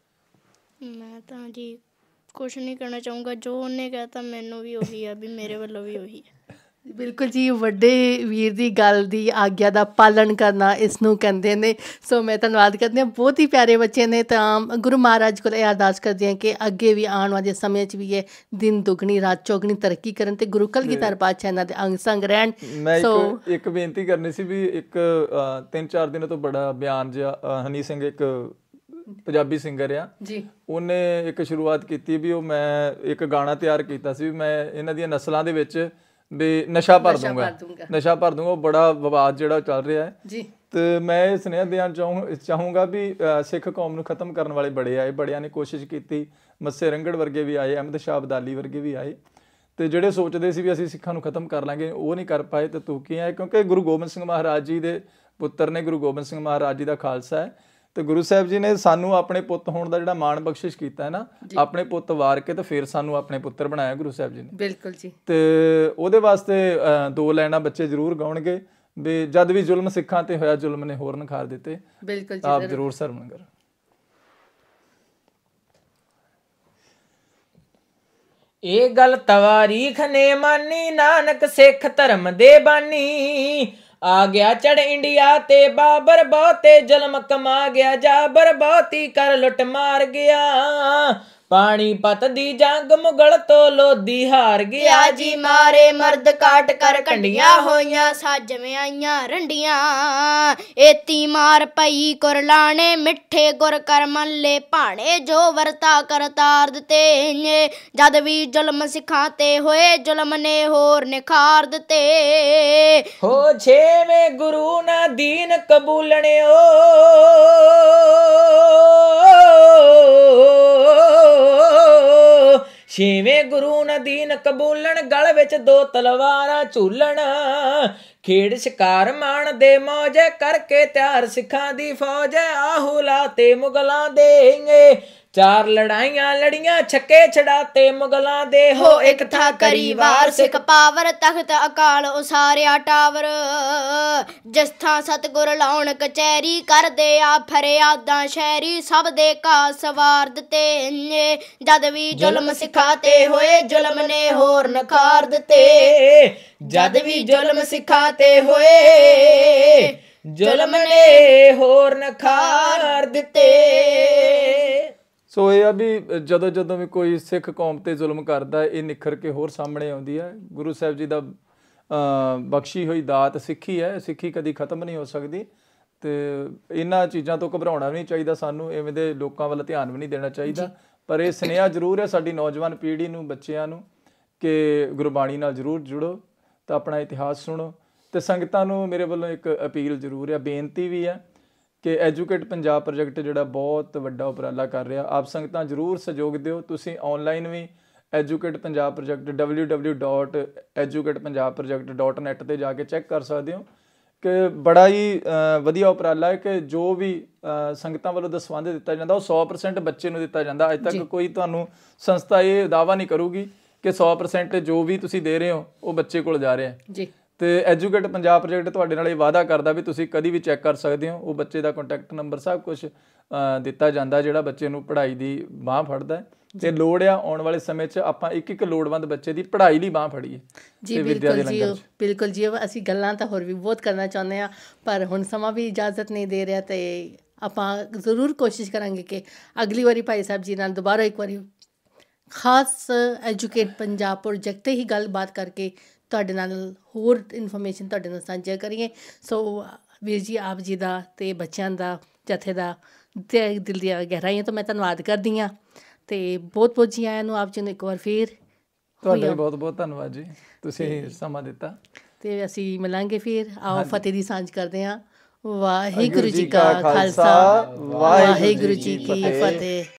ਮੈਂ ਤਾਂ ਜੀ ਕੁਛ ਨਹੀਂ ਕਹਿਣਾ ਚਾਹੂੰਗਾ, ਜੋ ਉਹਨੇ ਕਹਿ ਤਾ ਮੈਨੂੰ ਵੀ ਉਹੀ ਆ, ਵੀ ਮੇਰੇ ਵੱਲੋਂ ਵੀ ਉਹੀ ਹੈ। ਬਿਲਕੁਲ ਜੀ, ਵੱਡੇ ਵੀਰ ਦੀ ਗੱਲ ਦੀ ਆਗਿਆ ਦਾ ਪਾਲਣ ਕਰਨਾ ਇਸ ਨੂੰ ਕਹਿੰਦੇ ਨੇ। ਸੋ ਮੈਂ ਧੰਨਵਾਦ ਕਰਦੀ ਹਾਂ, ਬਹੁਤ ਹੀ ਪਿਆਰੇ ਬੱਚੇ ਨੇ। ਤਾਂ ਗੁਰੂ ਮਹਾਰਾਜ ਕੋਲ ਇਹ ਅਰਦਾਸ ਕਰਦੀ ਹਾਂ ਕਿ ਅੱਗੇ ਵੀ ਆਉਣ ਵਾਲੇ ਸਮੇਂ 'ਚ ਵੀ ਇਹ ਦਿਨ ਦੁੱਗਣੀ ਰਾਤ ਚੌਗਣੀ ਤਰੱਕੀ ਕਰਨ ਅਤੇ ਗੁਰੂ ਕਲਗੀਧਰ ਪਾਤਸ਼ਾਹ ਇਹਨਾਂ ਦੇ ਅੰਗ ਸੰਗ ਰਹਿਣ। ਮੈਂ ਇੱਕ ਬੇਨਤੀ ਕਰਨੀ ਸੀ ਵੀ ਇੱਕ ਤਿੰਨ ਚਾਰ ਦਿਨ ਤੋਂ ਬੜਾ ਬਿਆਨ ਜਿਹਾ ਹਨੀ ਸਿੰਘ ਇੱਕ ਪੰਜਾਬੀ ਸਿੰਗਰ ਆ ਜੀ, ਉਹਨੇ ਇੱਕ ਸ਼ੁਰੂਆਤ ਕੀਤੀ ਵੀ ਉਹ ਮੈਂ ਇੱਕ ਗਾਣਾ ਤਿਆਰ ਕੀਤਾ ਸੀ ਵੀ ਮੈਂ ਇਹਨਾਂ ਦੀਆਂ ਨਸਲਾਂ ਦੇ ਵਿੱਚ ਵੀ ਨਸ਼ਾ ਭਰ ਦੂੰਗਾ, ਨਸ਼ਾ ਭਰ ਦੂੰਗਾ। ਉਹ ਬੜਾ ਵਿਵਾਦ ਜਿਹੜਾ ਚੱਲ ਰਿਹਾ ਹੈ ਜੀ। ਤੇ ਮੈਂ ਇਹ ਸੁਨੇਹਾ ਦੇਣਾ ਚਾਹੂੰ ਚਾਹੂੰਗਾ ਵੀ ਸਿੱਖ ਕੌਮ ਨੂੰ ਖਤਮ ਕਰਨ ਵਾਲੇ ਬੜੇ ਆਏ, ਬੜਿਆਂ ਨੇ ਕੋਸ਼ਿਸ਼ ਕੀਤੀ। ਮੱਸੇ ਰੰਗੜ ਵਰਗੇ ਵੀ ਆਏ, ਅਹਿਮਦ ਸ਼ਾਹ ਅਬਦਾਲੀ ਵਰਗੇ ਵੀ ਆਏ, ਤੇ ਜਿਹੜੇ ਸੋਚਦੇ ਸੀ ਵੀ ਅਸੀਂ ਸਿੱਖਾਂ ਨੂੰ ਖਤਮ ਕਰ ਲਾਂਗੇ ਉਹ ਨਹੀਂ ਕਰ ਪਾਏ। ਤੇ ਤੂੰ ਕੀ ਹੈ, ਕਿਉਂਕਿ ਗੁਰੂ ਗੋਬਿੰਦ ਸਿੰਘ ਮਹਾਰਾਜ ਜੀ ਦੇ ਪੁੱਤਰ ਨੇ, ਗੁਰੂ ਗੋਬਿੰਦ ਸਿੰਘ ਮਹਾਰਾਜ ਜੀ ਦਾ ਖਾਲਸਾ ਹੈ। ਤੇ ਗੁਰੂ ਸਾਹਿਬ ਜੀ ਨੇ ਸਾਨੂੰ ਆਪਣੇ ਪੁੱਤ ਹੋਣ ਦਾ ਜਿਹੜਾ ਮਾਣ ਬਖਸ਼ਿਸ਼ ਕੀਤਾ ਹੈ ਨਾ, ਆਪਣੇ ਪੁੱਤ ਵਾਰ ਕੇ ਤੇ ਫਿਰ ਸਾਨੂੰ ਆਪਣੇ ਪੁੱਤਰ ਬਣਾਇਆ ਗੁਰੂ ਸਾਹਿਬ ਜੀ ਨੇ। ਬਿਲਕੁਲ ਜੀ। ਤੇ ਉਹਦੇ ਵਾਸਤੇ ਦੋ ਲਾਈਨਾਂ ਬੱਚੇ ਜ਼ਰੂਰ ਗਾਉਣਗੇ ਵੀ ਜਦ ਵੀ ਜ਼ੁਲਮ ਸਿੱਖਾਂ ਤੇ ਹੋਇਆ, ਜ਼ੁਲਮ ਨੇ ਹੋਰ ਨਿਖਾਰ ਦਿੱਤੇ। ਬਿਲਕੁਲ ਜੀ, ਆਪ ਜ਼ਰੂਰ ਸਰਵਣ ਕਰੋ। ਇਹ ਗੱਲ ਤਵਾਰੀਖ ਨੇ ਮਾਨੀ, ਨਾਨਕ ਸਿੱਖ ਧਰਮ ਦੇ ਬਾਨੀ। ਆ ਗਿਆ ਚੜ ਇੰਡੀਆ ਤੇ ਬਾਬਰ ਬਹੁਤੇ ਜ਼ੁਲਮ ਕਮਾ ਗਿਆ ਜਾਬਰ ਬਹੁਤੀ ਕਰ ਲੁੱਟ ਮਾਰ ਗਿਆ ਪਾਣੀਪਤ ਦੀ ਜੰਗ ਮੁਗਲ ਤੋਂ ਲੋਧੀ ਹਾਰ ਗਿਆ ਗਿਆ ਜੀ ਮਾਰੇ ਮਰਦ ਕਾਟ ਕਰ ਕੰਡੀਆਂ ਹੋਈਆਂ ਸਾਜਵੇਂ ਆਈਆਂ ਰੰਡੀਆਂ ਏਤੀ ਮਾਰ ਪਈ ਕੁਰਲਾਣੇ ਮਿੱਠੇ ਗੁਰ ਕਰ ਮੱਲੇ ਭਾਣੇ ਜੋ ਵਰਤਾ ਕਰਤਾਰ ਦਿੱਤੇ ਜਦ ਵੀ ਜ਼ੁਲਮ ਸਿੱਖਾਂ ਤੇ ਹੋਏ ਜ਼ੁਲਮ ਨੇ ਹੋਰ ਨਿਖਾਰ ਦਿੱਤੇ ਹੋ ਛੇਵੇਂ ਗੁਰੂ ਨਾ ਦੀਨ ਕਬੂਲਣਿਓ ਛੇਵੇਂ ਗੁਰੂ ਨਾ ਦੀਨ ਕਬੂਲਣ ਗਲ ਵਿੱਚ ਦੋ ਤਲਵਾਰਾਂ ਝੂਲਣ ਖੇਡ ਸ਼ਿਕਾਰ ਮਾਣ ਦੇ ਮੌਜ ਕਰਕੇ ਤਿਆਰ ਸਿੱਖਾਂ ਦੀ ਫੌਜ ਆਹੂ ਲਾਤੇ ਮੁਗਲਾਂ ਦੇ ਚਾਰ ਲੜਾਈਆਂ ਲੜੀਆਂ ਛੱਕੇ ਛੜਾਤੇ ਮੁਗਲਾਂ ਦੇ ਹੋ ਇੱਕ ਥਾਂ ਕਰੀ ਵਾਰ ਸਿੱਖ ਪਾਵਰ ਤਖਤ ਅਕਾਲ ਉਸਾਰਿਆ ਟਾਵਰ ਜਿਸ ਥਾਂ ਸਤਿਗੁਰ ਲਾਉਣ ਕਚਹਿਰੀ ਕਰਦੇ ਆ ਫਰਿਆਦਾਂ ਸ਼ਹਿਰੀ ਸਭ ਦੇ ਘਾ ਸਵਾਰ ਦਿੱਤੇ ਜਦ ਵੀ ਜ਼ੁਲਮ ਸਿੱਖਾਂ ਤੇ ਹੋਏ ਜ਼ੁਲਮ ਨੇ ਹੋਰ ਨਖਾਰ ਦਿੱਤੇ ਜਦ ਵੀ ਜ਼ੁਲਮ ਸਿੱਖਾਂ ਤੇ ਹੋਏ ਜ਼ੁਲਮ ਨੇ ਹੋਰ ਨਖਾਰ ਦਿੱਤੇ ਸੋ ਇਹ ਆ ਵੀ ਜਦੋਂ ਜਦੋਂ ਵੀ ਕੋਈ ਸਿੱਖ ਕੌਮ ਤੇ ਜ਼ੁਲਮ ਕਰਦਾ ਇਹ ਨਿਖਰ ਕੇ ਹੋਰ ਸਾਹਮਣੇ ਆਉਂਦੀ ਹੈ ਗੁਰੂ ਸਾਹਿਬ ਜੀ ਦਾ ਬਖਸ਼ੀ ਹੋਈ ਦਾਤ ਸਿੱਖੀ ਹੈ ਸਿੱਖੀ ਕਦੀ ਖਤਮ ਨਹੀਂ ਹੋ ਸਕਦੀ ਤੇ ਇਹਨਾਂ ਚੀਜ਼ਾਂ ਤੋਂ ਘਬਰਾਉਣਾ ਵੀ ਨਹੀਂ ਚਾਹੀਦਾ ਸਾਨੂੰ ਐਵੇਂ ਦੇ ਲੋਕਾਂ ਵੱਲ ਧਿਆਨ ਵੀ ਨਹੀਂ ਦੇਣਾ ਚਾਹੀਦਾ ਪਰ ਇਹ ਸੁਨੇਹਾ ਜ਼ਰੂਰ ਹੈ ਸਾਡੀ ਨੌਜਵਾਨ ਪੀੜ੍ਹੀ ਨੂੰ ਬੱਚਿਆਂ ਨੂੰ ਕਿ ਗੁਰਬਾਣੀ ਨਾਲ ਜ਼ਰੂਰ ਜੁੜੋ ਤਾਂ ਆਪਣਾ ਇਤਿਹਾਸ ਸੁਣੋ ਤੇ ਸੰਗਤਾਂ ਨੂੰ ਮੇਰੇ ਵੱਲੋਂ ਇੱਕ ਅਪੀਲ ਜ਼ਰੂਰ ਹੈ ਬੇਨਤੀ ਵੀ ਹੈ ਕਿ ਐਜੂਕੇਟ ਪੰਜਾਬ ਪ੍ਰੋਜੈਕਟ ਜਿਹੜਾ ਬਹੁਤ ਵੱਡਾ ਉਪਰਾਲਾ ਕਰ ਰਿਹਾ ਆਪ ਸੰਗਤਾਂ ਜ਼ਰੂਰ ਸਹਿਯੋਗ ਦਿਓ ਤੁਸੀਂ ਆਨਲਾਈਨ ਵੀ educate Punjab project W W W dot educate Punjab project dot net 'ਤੇ ਜਾ ਕੇ ਚੈੱਕ ਕਰ ਸਕਦੇ ਹੋ ਕਿ ਬੜਾ ਹੀ ਵਧੀਆ ਉਪਰਾਲਾ ਹੈ ਕਿ ਜੋ ਵੀ ਸੰਗਤਾਂ ਵੱਲੋਂ ਦਸਵੰਧ ਦਿੱਤਾ ਜਾਂਦਾ ਉਹ ਸੌ ਪਰਸੈਂਟ ਬੱਚੇ ਨੂੰ ਦਿੱਤਾ ਜਾਂਦਾ ਅੱਜ ਤੱਕ ਕੋਈ ਤੁਹਾਨੂੰ ਸੰਸਥਾ ਇਹ ਦਾਅਵਾ ਨਹੀਂ ਕਰੂਗੀ ਕਿ ਸੌ ਪਰਸੈਂਟ ਜੋ ਵੀ ਤੁਸੀਂ ਦੇ ਰਹੇ ਹੋ ਉਹ ਬੱਚੇ ਕੋਲ ਜਾ ਰਿਹਾ ਜੀ ਤੇ ਐਜੂਕੇਟ ਪੰਜਾਬ ਪ੍ਰੋਜੈਕਟ ਤੁਹਾਡੇ ਨਾਲ ਇਹ ਵਾਅਦਾ ਕਰਦਾ ਵੀ ਤੁਸੀਂ ਕਦੀ ਵੀ ਚੈੱਕ ਕਰ ਸਕਦੇ ਹੋ ਉਹ ਬੱਚੇ ਦਾ ਕੰਟੈਕਟ ਨੰਬਰ ਸਭ ਕੁਝ ਦਿੱਤਾ ਜਾਂਦਾ ਜਿਹੜਾ ਬੱਚੇ ਨੂੰ ਪੜ੍ਹਾਈ ਦੀ ਬਾਂਹ ਫੜਦਾ ਤੇ ਲੋੜ ਆ ਆਉਣ ਵਾਲੇ ਸਮੇਂ 'ਚ ਆਪਾਂ ਇੱਕ ਇੱਕ ਲੋੜਵੰਦ ਬੱਚੇ ਦੀ ਪੜ੍ਹਾਈ ਲਈ ਬਾਂਹ ਫੜੀਏ ਜੀ ਬਿਲਕੁਲ ਜੀ ਬਿਲਕੁਲ ਜੀ ਅਸੀਂ ਗੱਲਾਂ ਤਾਂ ਹੋਰ ਵੀ ਬਹੁਤ ਕਰਨਾ ਚਾਹੁੰਦੇ ਹਾਂ ਪਰ ਹੁਣ ਸਮਾਂ ਵੀ ਇਜਾਜ਼ਤ ਨਹੀਂ ਦੇ ਰਿਹਾ ਤੇ ਆਪਾਂ ਜ਼ਰੂਰ ਕੋਸ਼ਿਸ਼ ਕਰਾਂਗੇ ਕਿ ਅਗਲੀ ਵਾਰੀ ਭਾਈ ਸਾਹਿਬ ਜੀ ਨਾਲ ਦੁਬਾਰਾ ਇੱਕ ਵਾਰੀ ਖਾਸ ਐਜੂਕੇਟ ਪੰਜਾਬ ਪ੍ਰੋਜੈਕਟ 'ਤੇ ਹੀ ਗੱਲਬਾਤ ਕਰਕੇ ਤੁਹਾਡੇ ਨਾਲ ਹੋਰ ਇਨਫੋਰਮੇਸ਼ਨ ਤੁਹਾਡੇ ਨਾਲ ਸਾਂਝਾ ਕਰੀਏ ਸੋ ਵੀਰ ਜੀ ਆਪ ਜੀ ਦਾ ਅਤੇ ਬੱਚਿਆਂ ਦਾ ਜਥੇ ਦਾ ਦਿਲ ਦੀਆਂ ਗਹਿਰਾਈਆਂ ਤੋਂ ਮੈਂ ਧੰਨਵਾਦ ਕਰਦੀ ਹਾਂ ਅਤੇ ਬਹੁਤ ਬਹੁਤ ਜੀ ਆਇਆਂ ਨੂੰ ਆਪ ਜੀ ਨੂੰ ਇੱਕ ਵਾਰ ਫਿਰ ਤੁਹਾਡਾ ਬਹੁਤ ਬਹੁਤ ਧੰਨਵਾਦ ਜੀ ਤੁਸੀਂ ਸਮਾਂ ਦਿੱਤਾ ਅਤੇ ਅਸੀਂ ਮਿਲਾਂਗੇ ਫਿਰ ਆਓ ਫਤਿਹ ਦੀ ਸਾਂਝ ਕਰਦੇ ਹਾਂ ਵਾਹਿਗੁਰੂ ਜੀ ਕਾ ਖਾਲਸਾ ਵਾਹਿਗੁਰੂ ਜੀ ਕੀ ਫਤਿਹ।